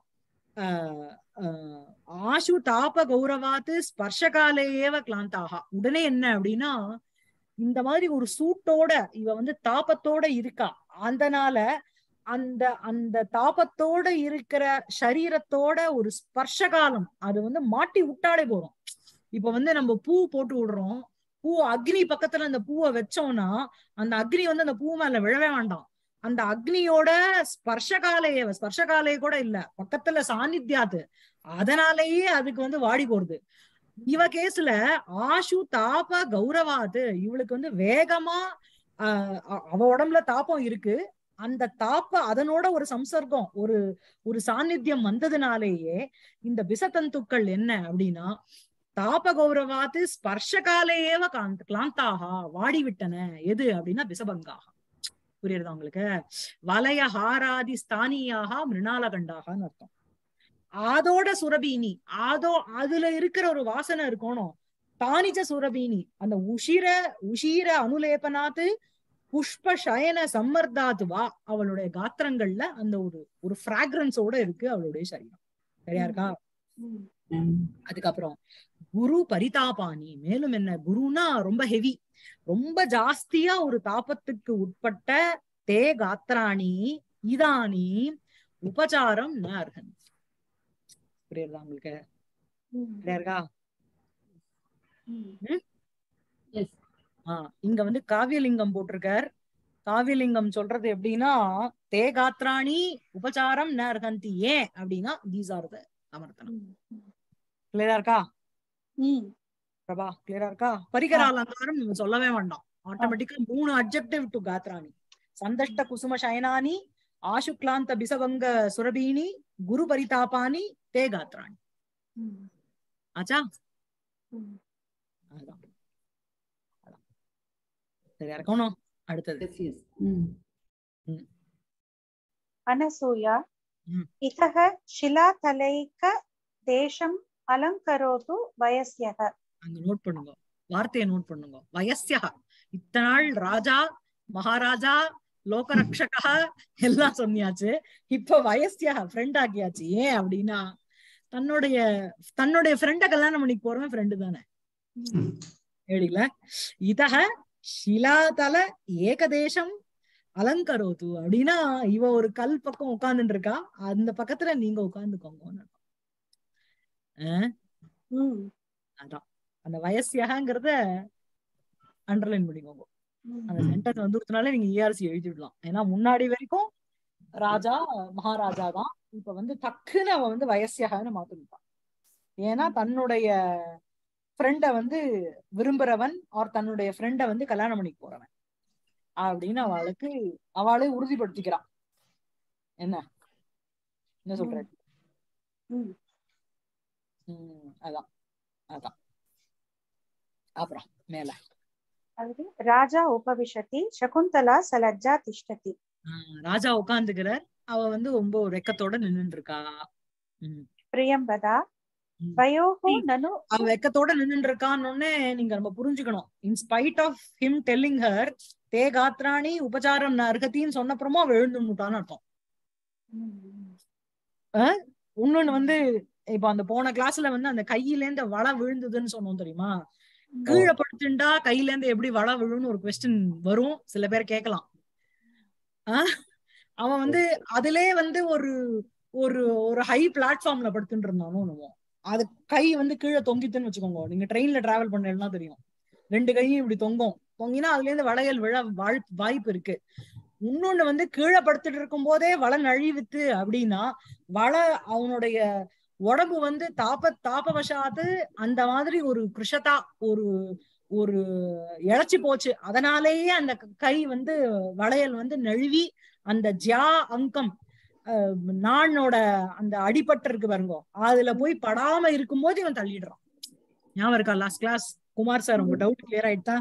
ஆஹ் ஆஹ் ஆஷு தாப கௌரவாத்து ஸ்பர்ஷகாலே ஏவ கிளாந்தாக. உடனே என்ன அப்படின்னா, இந்த மாதிரி ஒரு சூட்டோட இவ வந்து தாபத்தோட இருக்கா, அதனால அந்த அந்த தாபத்தோட இருக்கிற சரீரத்தோட ஒரு ஸ்பர்ஷகாலம் அது வந்து மாட்டி விட்டாலே போறோம். இப்ப வந்து நம்ம பூ போட்டு விடுறோம், பூ அக்னி பக்கத்துல அந்த பூவை வச்சோம்னா அந்த அக்னி வந்து அந்த பூ மேல விழவே வேண்டாம், அந்த அக்னியோட ஸ்பர்ஷகாலைய ஸ்பர்ஷகாலைய கூட இல்ல பக்கத்துல சாநித்தியாது, அதனாலேயே அதுக்கு வந்து வாடி போறது. இவ கேஸ்ல ஆஷு தாப கௌரவாது, இவளுக்கு வந்து வேகமா ஆஹ் அவ உடம்புல தாபம் இருக்கு, அந்த தாப்ப அதனோட ஒரு சம்சர்க்கம் ஒரு ஒரு சாநித்தியம் வந்ததுனாலேயே இந்த பிசதந்துக்கள் என்ன அப்படின்னா தாப கௌரவாத்து ஸ்பர்ஷகாலேயேவ காந்த கிளாந்தாகா வாடி விட்டன. எது அப்படின்னா பிசபங்காக. புரியுறதா உங்களுக்கு? வலய ஹாராதி ஸ்தானியாக மிருணாலகண்டாகன்னு அர்த்தம். அதோட சுரபீனி, அதோ அதுல இருக்கிற ஒரு வாசனை இருக்கணும். தானிச்ச சுரபீனி, அந்த உஷிர உஷீர அனுலேபனாத்து புஷ்ப சயன சம்மர்தாத்து வா, அவளுடைய காத்திரங்கள்ல அந்த ஒரு ஒரு பிராக்ரன்ஸோட இருக்கு அவளுடைய சரீரம். சரியா இருக்கா? அதுக்கப்புறம் குரு பரிதாபானி, மேலும் என்ன, குருனா ரொம்ப ஹெவி, ரொம்ப ஜாஸ்தியா ஒரு தாபத்துக்கு உட்பட்ட தே காத்திராணி இதானி உபச்சாரம் ந அர்ஹன். புரியுறதா உங்களுக்கு? சரியா இருக்கா? ஆஹ் இங்க வந்து காவியலிங்கம் போட்டிருக்கார். காவியலிங்கம் சொல்றது எப்படின்னா, தே காத்ராணி உபச்சாரம் ந அர்ஹந்தி. ஏன் அப்படின்னா தீஸ் ஆர் த அமர்த்தனம். கிளியரா இருக்கா பிரபா? கிளியரா இருக்கா? பரிகர அலங்காரம் நீங்க சொல்லவே வேண்டாம், ஆட்டோமேட்டிக்கா மூணு அட்ஜெக்டிவ் டு காத்ராணி. சந்தஷ்ட குசும சயனானி, ஆசுக்லாந்த பிசவங்க சுரபீனி, குரு பரிதாபானி, தே காத்ராணி. ஆச்சா? அதான் சரியா இருக்கணும். அடுத்தது அனசூயா இதஹ ஷிலாதலைக தேசம் அலங்கரோது வயஸ்யஹ. அங்க நோட் பண்ணுங்க, வார்த்தையை நோட் பண்ணுங்க. வயஸ்யா, இத்தனை நாள் ராஜா மகாராஜா லோகரக்ஷகா எல்லாம் சொன்னியாச்சு, இப்ப வயஸ்யா ஃப்ரெண்ட் ஆக்கியாச்சு. ஏன் அப்படின்னா தன்னுடைய தன்னுடைய ஃப்ரெண்ட கல்யாணம் பண்ணி போறவன் ஃப்ரெண்டு தானே. ஏடில இதஹ ஷிலாதல ஏகதேசம் அலங்கரோது அப்படின்னா இவ ஒரு கல் பக்கம் உட்கார்ந்துட்டு இருக்கா, அந்த பக்கத்துல நீங்க உட்கார்ந்துக்கோங்க. அதான் அந்த வயசியகங்கிறத அண்டர்லைன் பண்ணிக்கோங்க. அந்த சென்டென்ஸ் வந்துருச்சுனாலே நீங்க இஆர்சி எழுதிடலாம். ஏன்னா முன்னாடி வரைக்கும் ராஜா மகாராஜா தான், இப்ப வந்து டக்குன்னு அவ வந்து வயசியகன்னு மாத்திருப்பான். ஏன்னா தன்னுடைய ஃப்ரெண்ட வந்து விரும்புறவன் ஆர் தன்னுடைய ஃப்ரெண்ட வந்து கல்யாணம் பண்ணிக்கு போறவன் அப்படின்னு அவளுக்கு அவளே உறுதிப்படுத்திக்கிறான். என்ன என்ன சொல்ற? உம் அதான் அதான் அப்புறம் மேல ராஜா உபவிஷதி சகுந்தலா சலஜ்ஜா திஷ்டதி. ராஜா உட்கார்ந்துக்கிறார், அவ வந்து ரொம்ப வெக்கத்தோட நின்னுட்டு இருக்கா. பிரியம்பதா வயோஹோ நனு, அவ வெக்கத்தோட நின்னுட்டு இருக்கான்னு நீங்க நம்ம புரிஞ்சுக்கணும். In spite of him telling her தே காத்ராணி உபச்சாரம் அர்ஹத்தின்னு சொன்னப்புறமா அவ எழுந்துட்டான்னு அர்த்தம். இன்னொன்னு வந்து இப்ப அந்த போன கிளாஸ்ல வந்து அந்த கையில இருந்து வள விழுந்ததுன்னு சொன்னோம் தெரியுமா? கீழே படுத்துண்டா கையில இருந்து எப்படி வள விழுன்னு ஒரு கொஸ்டின் வரும், சில பேர் கேட்கலாம். ஆஹ் அவன் வந்து அதுலயே வந்து ஒரு ஒரு ஒரு ஹை பிளாட்ஃபார்ம்ல படுத்துட்டு இருந்தானோ நம்ம, அது கை வந்து கீழே தொங்கித்துன்னு வச்சுக்கோங்க. நீங்க ட்ரெயின்ல டிராவல் பண்ணலன்னா தெரியும், ரெண்டு கையும் இப்படி தொங்கும். தொங்கினா அதுல இருந்து வளையல் விழ வாய்ப்பு இருக்கு. இன்னொன்னு வந்து கீழே படுத்துட்டு இருக்கும் போதே வள நழிவுத்து அப்படின்னா வள அவனுடைய உடம்பு வந்து தாப தாபவசாத்து அந்த மாதிரி ஒரு கிருஷதா ஒரு ஒரு இழைச்சி போச்சு. அதனாலேயே அந்த கை வந்து வளையல் வந்து நழுவி அந்த ஜியா அங்கம் நானோட அந்த அடிபட்டு இருக்கு பாருங்க, அதுல போய் படாம இருக்கும்போது இவன் தள்ளிடுறான். ஞாபகம் இருக்கா லாஸ்ட் கிளாஸ்? குமார் சார் உங்க டவுட் கிளியர் ஆயிட்டா?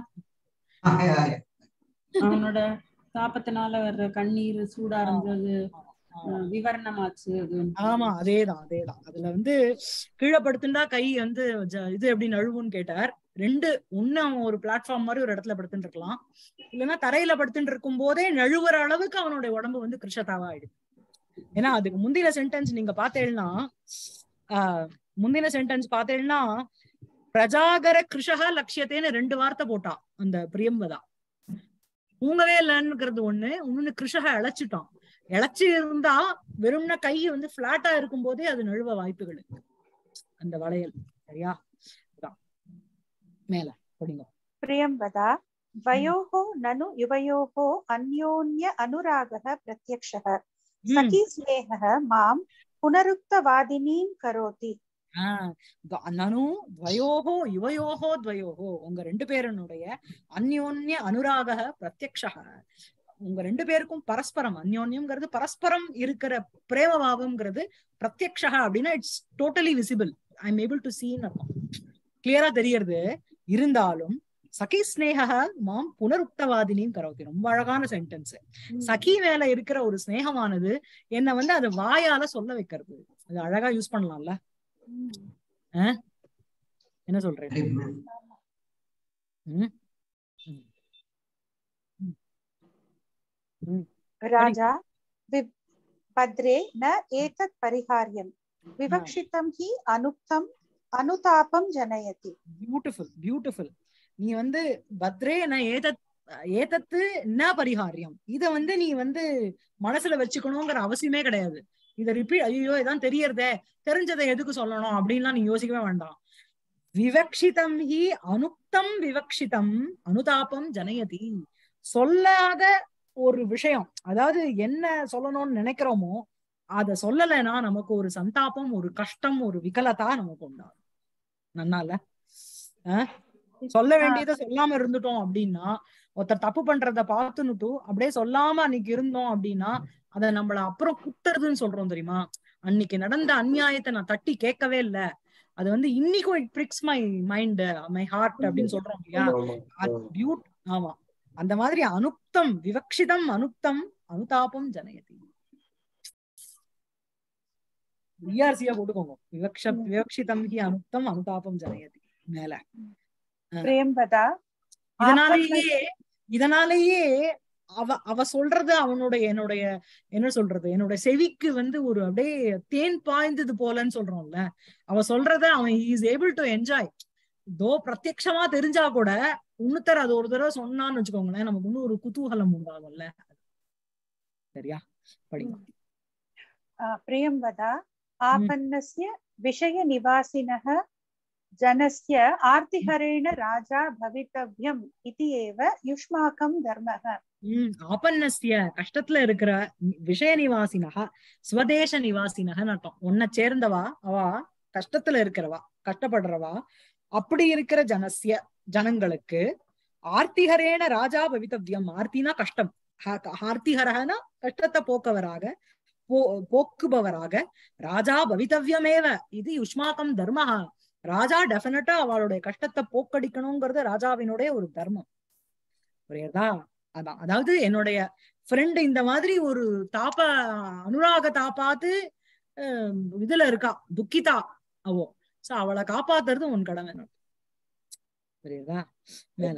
அவனோட தாபத்தினால வர்ற கண்ணீர் சூடா இருந்தது விவரணமாச்சு. ஆமா, அதேதான் அதேதான். அதுல வந்து கீழே படுத்துட்டா கை வந்து இது எப்படி நழுவுன்னு கேட்டார். ரெண்டு ஒண்ணு அவன் ஒரு பிளாட்ஃபார்ம் மாதிரி ஒரு இடத்துல படுத்துட்டு இருக்கலாம், இல்லைன்னா தரையில படுத்துட்டு இருக்கும் போதே நழுவுற அளவுக்கு அவனுடைய உடம்பு வந்து கிருஷதாவா ஆயிடுது. ஏன்னா அதுக்கு முந்தின சென்டென்ஸ் நீங்க பாத்தேன்னா ஆஹ் முந்தின சென்டென்ஸ் பாத்தேன்னா பிரஜாகர கிருஷகா லட்சியத்தேன்னு ரெண்டு வார்த்தை போட்டான் அந்த பிரியம்பதா. தூங்கவே இல்லைன்னுங்கிறது ஒண்ணு, இன்னொன்னு கிருஷக இழைச்சிட்டான். இழைச்சி இருந்தா வெறும்னா கை வந்து பிளாட்டா இருக்கும் போதே அது நழுவ வாய்ப்புகள் இருக்கு அந்த வளையல். சரியா? மேல படிங்க. பிரியம்பதா வயோஹோ நனு யுவயோஹோ அன்யோன்ய அனுராகः பிரத்யக்ஷः சகி ஸ்நேகः மாம் புனருக்தவாதினீம் கரோதி. ஆஹ் நனு துவயோஹோ யுவயோஹோ துவயோஹோ உங்க ரெண்டு பேருனுடைய அந்யோன்ய அனுராக பிரத்யக்ஷः, உங்க ரெண்டு பேருக்கும் பரஸ்பரம் அந்யோன்யம்ங்கிறது பரஸ்பரம் இருக்கிற பிரேமபாவம்ங்கிறது பிரத்யக்ஷா அப்படின்னா it's totally visible. I am able to சீன்னு அர்த்தம், கிளியரா தெரியறது. இருந்தாலும் சகி ஸ்நேக மாம் புனருக்தவாதினியும் கரோதி. ரொம்ப அழகான சென்டென்ஸ். சகி மேல இருக்கிற ஒரு ஸ்நேகமானது என்ன வந்து அது வாயால சொல்ல வைக்கிறது. அது அழகா யூஸ் பண்ணலாம்ல. என்ன சொல்றேன்? ராஜா பத்ரே ந ஏதத் பரிஹார்யம் விவக்ஷிதம் ஹி அனுக்தம் அனுதாபம் ஜனயதி. Beautiful beautiful. நீ வந்து பத்ரே ந ஏதத் ஏதத்து ந பரிஹாரியம், இத வந்து நீ வந்து மனசுல வச்சுக்கணுங்கிற அவசியமே கிடையாது. இத ரிப்பீட், ஐயோ இதான் தெரியறதே, தெரிஞ்சதை எதுக்கு சொல்லணும் அப்படின்லாம் நீ யோசிக்கவே வேண்டாம். விவக்ஷிதம் ஹி அனுக்தம் விவக்ஷிதம் அனுதாபம் ஜனயதி. சொல்லாத ஒரு விஷயம், அதாவது என்ன சொல்லணும்னு நினைக்கிறோமோ அத சொல்லலைன்னா நமக்கு ஒரு சந்தாபம், ஒரு கஷ்டம், ஒரு விகலதா நமக்கு உண்டாகும். நன்னால அஹ் சொல்ல வேண்டியதை சொல்லாம இருந்துட்டோம் அப்படின்னா, ஒருத்தர் தப்பு பண்றத பார்த்துன்னுட்டு அப்படியே சொல்லாம அன்னைக்கு இருந்தோம் அப்படின்னா அத நம்மள அப்புறம் குத்துறதுன்னு சொல்றோம் தெரியுமா? அன்னைக்கு நடந்த அநியாயத்தை நான் தட்டி கேட்கவே இல்லை, அது வந்து இன்னைக்கும் it pricks my mind my heart அப்படின்னு சொல்றோம் இல்லையா? பியூட் ஆமா, அந்த மாதிரி அனுக்தம் விவக்ஷிதம் அனுக்தம் அனுதாபம் ஜனயதி. விஆர்சியா போட்டுக்கோங்க. விவக்ஷ விவக்ஷிதம் ஹி அனுக்தம் அனுதாபம் ஜனயதி. மேல பிரேம்பதா இதனாலேயே இதனாலேயே அவ அவ சொல்றது அவனுடைய என்னுடைய என்ன சொல்றது என்னோட செவிக்கு வந்து ஒரு அப்படியே தேன் பாய்ந்தது போலன்னு சொல்றோம்ல. அவ சொல்றத அவன் இஸ் ஏபிள் டு என்ஜாய். தோ பிரத்யக்ஷமா தெரிஞ்சா கூட இன்னொருத்தர் அது ஒரு தடவை சொன்னான்னு வச்சுக்கோங்களேன், நமக்கு இன்னும் ஒரு குதூகலம் உண்டாகும்ல. சரியா? படிங்க. பிரியம்பதா ஆபன்னஸ்ய விஷய நிவாசினः ஜனஸ்ய ஆர்த்திஹரேண ராஜா பவித்தவ்யம் இதி ஏவ யுஷ்மாகம் தர்மः. உம் ஆபன்னஸ்ய கஷ்டத்துல இருக்கிற விஷய நிவாசினஹ ஸ்வதேச நிவாசினஹன்னு அர்த்தம். உன்னை சேர்ந்தவா, அவ கஷ்டத்துல இருக்கிறவா, கஷ்டப்படுறவா, அப்படி இருக்கிற ஜனஸ்ய ஜனங்களுக்கு ஆர்த்திஹரேண ராஜா பவித்தவ்யம். ஆர்த்தினா கஷ்டம், ஆர்த்திஹரனா கஷ்டத்தை போக்கவராக போ போக்குபவராக ராஜா பவித்தவ்யமேவ இது யுஷ்மாக்கம் தர்மஹா. ராஜா டெஃபினட்டா அவளுடைய கஷ்டத்தை போக்கடிக்கணுங்கிறது ராஜாவினுடைய ஒரு தர்மம். புரியுதா? அதான், அதாவது என்னுடைய ஃப்ரெண்ட் இந்த மாதிரி ஒரு தாப்ப அனுராக தாப்பாத்து இதுல இருக்கா, துக்கிதா அவோ, சோ அவளை காப்பாத்துறது உன் கடமை. புரியுதா? மேல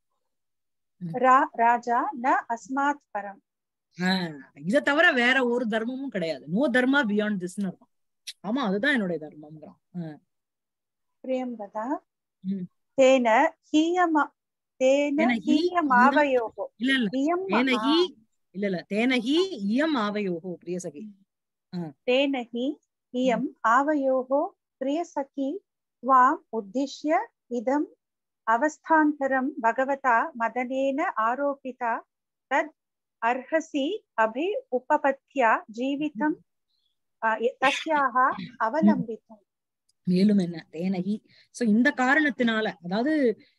ராஜா ந அஸ்மாத் பரம். ஆஹ் இதை தவிர வேற ஒரு தர்மமும் கிடையாது. நோ தர்மா பியாண்ட் திஸ்ன்னு இருக்கும். ஆமா, அதுதான் என்னுடைய தர்மம்ங்கிறான். பிரியம்பதா தேன ஹீயமா தேன ஹீயமாவயோஹோ இல்ல இல்ல தேன ஹீ இல்ல இல்ல தேன ஹீ இயம் ஆவயோஹோ பிரியசகி. தேன ஹீ இயம் ஆவயோஹோ பிரியசகி த்வாம் உத்திஷ்ய இதம் அவஸ்தாந்தரம் பகவதா மதனேன ஆரோபிதா தத் அர்ஹசி அபி உபபத்யா ஜீவிதம் தஸ்யாஹ அவலம்பித்தும். மேலும் என்ன தேனகி சோ இந்த காரணத்தினால அதாவது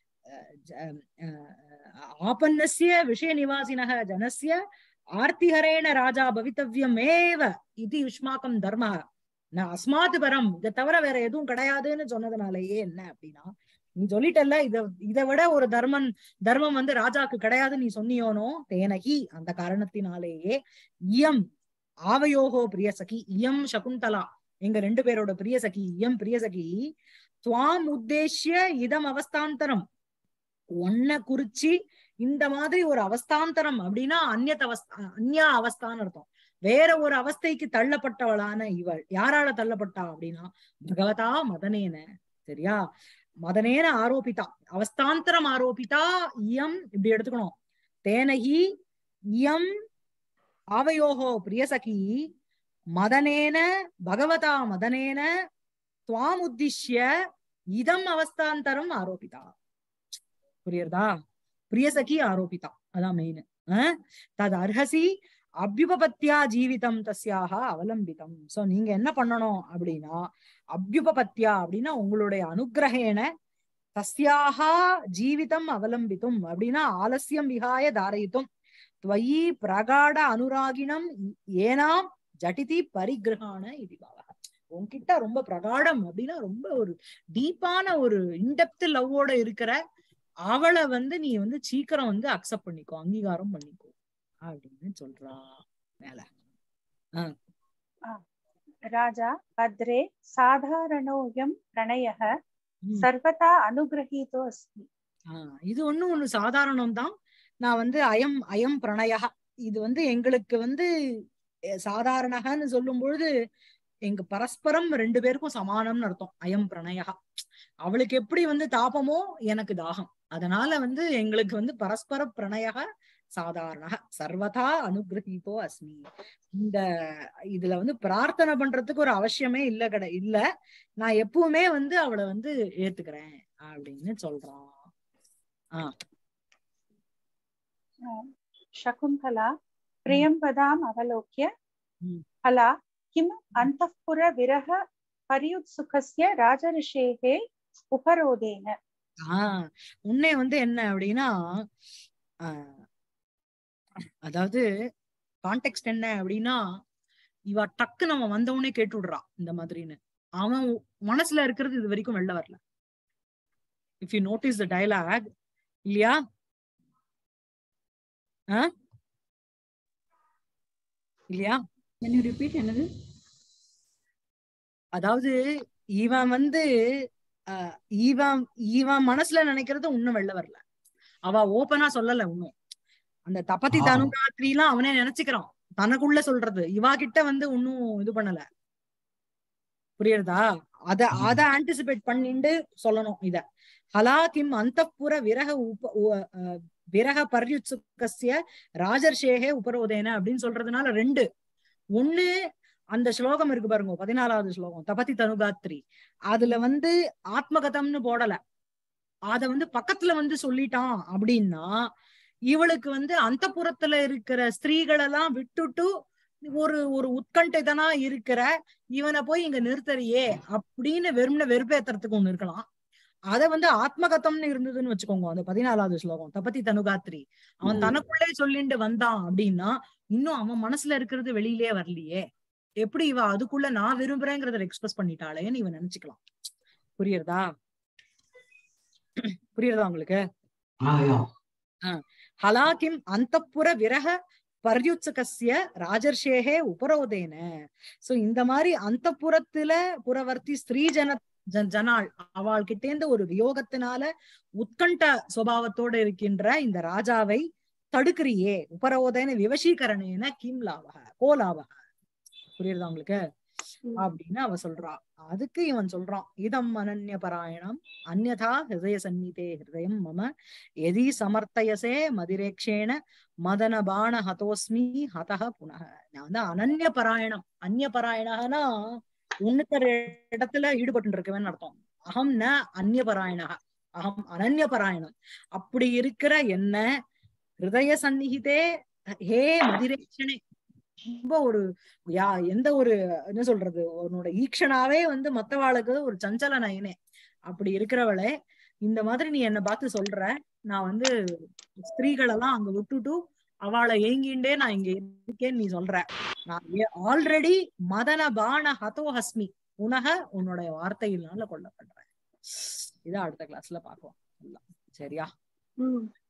ஆபன்னஸ்ய விஷய நிவாசினக ஜனஸ்ய ஆர்த்திஹரேண ராஜா பவித்தவ்யம் ஏவ இது யுஷ்மாக்கம் தர்ம நான் அஸ்மாத் பரம் இதை தவிர வேற எதுவும் கிடையாதுன்னு சொன்னதுனாலயே என்ன அப்படின்னா நீ சொல்லிட்டல்ல இத இதை விட ஒரு தர்மன் தர்மம் வந்து ராஜாக்கு கிடையாதுன்னு நீ சொன்னியோனோ தேனகி அந்த காரணத்தினாலேயே இயம் ஆவயோகோ பிரியசகி இயம் சகுந்தலா எங்க ரெண்டு பேரோட பிரியசகி இயம் பிரியசகி துவாம் உத்தேசிய இதம் அவஸ்தாந்தரம் ஒன்ன குறிச்சி இந்த மாதிரி ஒரு அவஸ்தாந்தரம் அப்படின்னா அந்நியத் அவஸ்தா அந்நியா அவஸ்தான்னு அர்த்தம் வேற ஒரு அவஸ்தைக்கு தள்ளப்பட்டவளான இவள் யாரால தள்ளப்பட்டா அப்படின்னா பகவதா மதனேன சரியா மதனேன ஆரோபிதா அவஸ்தாந்தரம் ஆரோபிதா இயம் இப்படி எடுத்துக்கணும் தேனகி இயம் ஆவயோகோ பிரியசகி மதனேன பகவதா மதனேன துவாம் உத்திஷ்ய இதம் அவஸ்தாந்தரம் ஆரோபிதா புரியுறதா பிரியசகி ஆரோபிதா அதான் மெயின் தது அர்ஹசி அபியுபபத்தியா ஜீவிதம் தஸ்யாக அவலம்பிதம் சோ நீங்க என்ன பண்ணணும் அப்படின்னா அபியுபபத்தியா அப்படின்னா உங்களுடைய அனுகிரகேன தஸ்யாக ஜீவிதம் அவலம்பித்தும் அப்படின்னா ஆலசியம் விகாய தாரயித்தும் துவயி பிரகாட அனுராகினம் ஏனாம் ஜட்டிதி பரிகிரகான இதுவாக உன்கிட்ட ரொம்ப பிரகாடம் அப்படின்னா ரொம்ப ஒரு டீப்பான ஒரு இன்டெப்த் லவ்வோட இருக்கிற அவளை வந்து நீ வந்து சீக்கிரம் வந்து அக்செப்ட் பண்ணிக்கோ அங்கீகாரம் பண்ணிக்கோ அப்படின்னு சொல்றா மேல ராஜா பத்ரே சாதாரணோயம் பிரணயः சர்வதா அனுகிரஹீதோ அஸ்மி. ஆஹ் இது ஒண்ணு ஒண்ணு சாதாரணம் தான் நான் வந்து அயம் அயம் பிரணய இது வந்து எங்களுக்கு வந்து சாதாரணகன்னு சொல்லும் பொழுது எங்க பரஸ்பரம் ரெண்டு பேருக்கும் சமானம்னு அர்த்தம் அயம் பிரணயா அவளுக்கு எப்படி வந்து தாபமோ எனக்கு தாகம் அதனால வந்து எங்களுக்கு வந்து பரஸ்பர பிரணய சாதாரண சர்வதா அனுகிரஹீதோ அஸ்மி. இந்த இதுல வந்து பிரார்த்தனை பண்றதுக்கு ஒரு அவசியமே இல்ல கட இல்ல நான் எப்பவுமே வந்து அவளை வந்து ஏத்துக்கிறேன் அப்படின்னு சொல்றான். ஆஹ் சகுந்தலா பிரியம்பதாம் அவலோக்ய ஹலா கிம் அந்தఃபுர விரஹ பரியுத்சுகஸ்ய ராஜரிஷேஹே உபரோதேன. ஆஹ் உன்னை வந்து என்ன அப்படின்னா ஆஹ் அதாவது கான்டெக்ஸ்ட் என்ன அப்படின்னா இவ டக்கு நம்ம வந்தவனே கேட்டு விடுறான் இந்த மாதிரின்னு அவன் மனசுல இருக்கிறது இது வரைக்கும் வெளில வரல. If you notice the dialogue இல்லையா ஆஹ் இல்லையா Can you repeat என்னது? அதாவது இவன் வந்து அஹ் இவன் இவன் மனசுல நினைக்கிறது இன்னும் வெளில வரல. அவ ஓப்பனா சொல்லல இன்னும். அந்த தபதி தனுகாத்ரி எல்லாம் அவனே நினைச்சுக்கிறான் தனக்குள்ள சொல்றது. இவா கிட்ட வந்து இன்னும் இது பண்ணல. புரியுறதா? அத அத ஆன்டிசிபேட் பண்ணிட்டு சொல்லணும் இத. ஹலா கிம் அந்தப்புர விரக உப விரக பர்யுத்சுகஸ்ய ராஜர்ஷேகே உபரோதேன அப்படின்னு சொல்றதுனால ரெண்டு ஒண்ணு அந்த ஸ்லோகம் இருக்கு பாருங்க பதினாலாவது ஸ்லோகம் தபதி தனுகாத்ரி அதுல வந்து ஆத்மகதம்னு போடல அத வந்து பக்கத்துல வந்து சொல்லிட்டான் அப்படின்னா இவளுக்கு வந்து அந்த புறத்துல இருக்கிற ஸ்திரீகள் எல்லாம் விட்டுட்டு ஒரு ஒரு உட்கண்டதனா இருக்கிற இவனை போய் இங்க நிறுத்தறியே அப்படின்னு வெறும்ன வெறுப்பேத்துறதுக்கு ஒண்ணு இருக்கலாம். அத வந்து ஆத்மகதம்னு இருந்ததுன்னு வச்சுக்கோங்க அந்த பதினாலாவது ஸ்லோகம் தபதி தனுகாத்ரி அவன் தனக்குள்ளே சொல்லிட்டு வந்தான் அப்படின்னா இன்னும் அவன் மனசுல இருக்கிறது வெளியிலே வரலையே எப்படி இவ அதுக்குள்ள நான் விரும்புறேங்கிறத எக்ஸ்பிரஸ் பண்ணிட்டாளேன்னு இவன் நினைச்சுக்கலாம். புரியுறதா? புரியுறதா உங்களுக்கு? ஹலாகிம் அந்தப்புர விரக பர்யுத்சகஸ்ய ராஜர்ஷேகே உபரோதேன. சோ இந்த மாதிரி அந்த புறத்துல புறவர்த்தி ஸ்திரீ ஜன ஜனாள் அவள் கிட்டேந்து ஒரு வியோகத்தினால உத்கண்ட சுபாவத்தோட இருக்கின்ற இந்த ராஜாவை தடுக்கிறியே உபரோதேன விவசீகரணேன கிம் லாவக கோ லாவக. புரியுறதா உங்களுக்கு? அப்படின்னு அவ சொல்றா. அதுக்கு இவன் சொல்றான் இதம் அனன்ய பராயணம் அந்யதா ஹிருதய சந்நிதே ஹிருதயம் மம எதி சமர்த்தயசே மதிரேக்ஷேன மதன பாண ஹதோஸ்மி ஹதஹ புனக. நான் வந்து அனன்ய பராயணம் அந்நிய பராயணனா உன்னுத்தர இடத்துல ஈடுபட்டு இருக்கவேன்னு அர்த்தம். அகம் ந அந்நிய பராயணக அகம் அனன்ய பராயணம். அப்படி இருக்கிற என்ன ஹிருதய சந்நிகிதே ஹே மதிரேக்ஷனே ரொம்ப ஒரு யா எந்த ஒரு என்ன சொல்றது உன்னோட ஈக்ஷனாவே வந்து மத்தவாளுக்கு ஒரு சஞ்சல நயனே அப்படி இருக்கிறவளே இந்த மாதிரி நீ என்ன பார்த்து சொல்ற நான் வந்து ஸ்திரீகள் எல்லாம் அங்க விட்டுட்டு அவளை ஏங்கிண்டே நான் இங்க இருக்கேன்னு நீ சொல்ற நான் ஆல்ரெடி மதன பான ஹதோ ஹஸ்மி உனக உன்னுடைய வார்த்தையினால கொல்லப்படுறேன். இதான் அடுத்த கிளாஸ்ல பாக்குவோம். சரியா?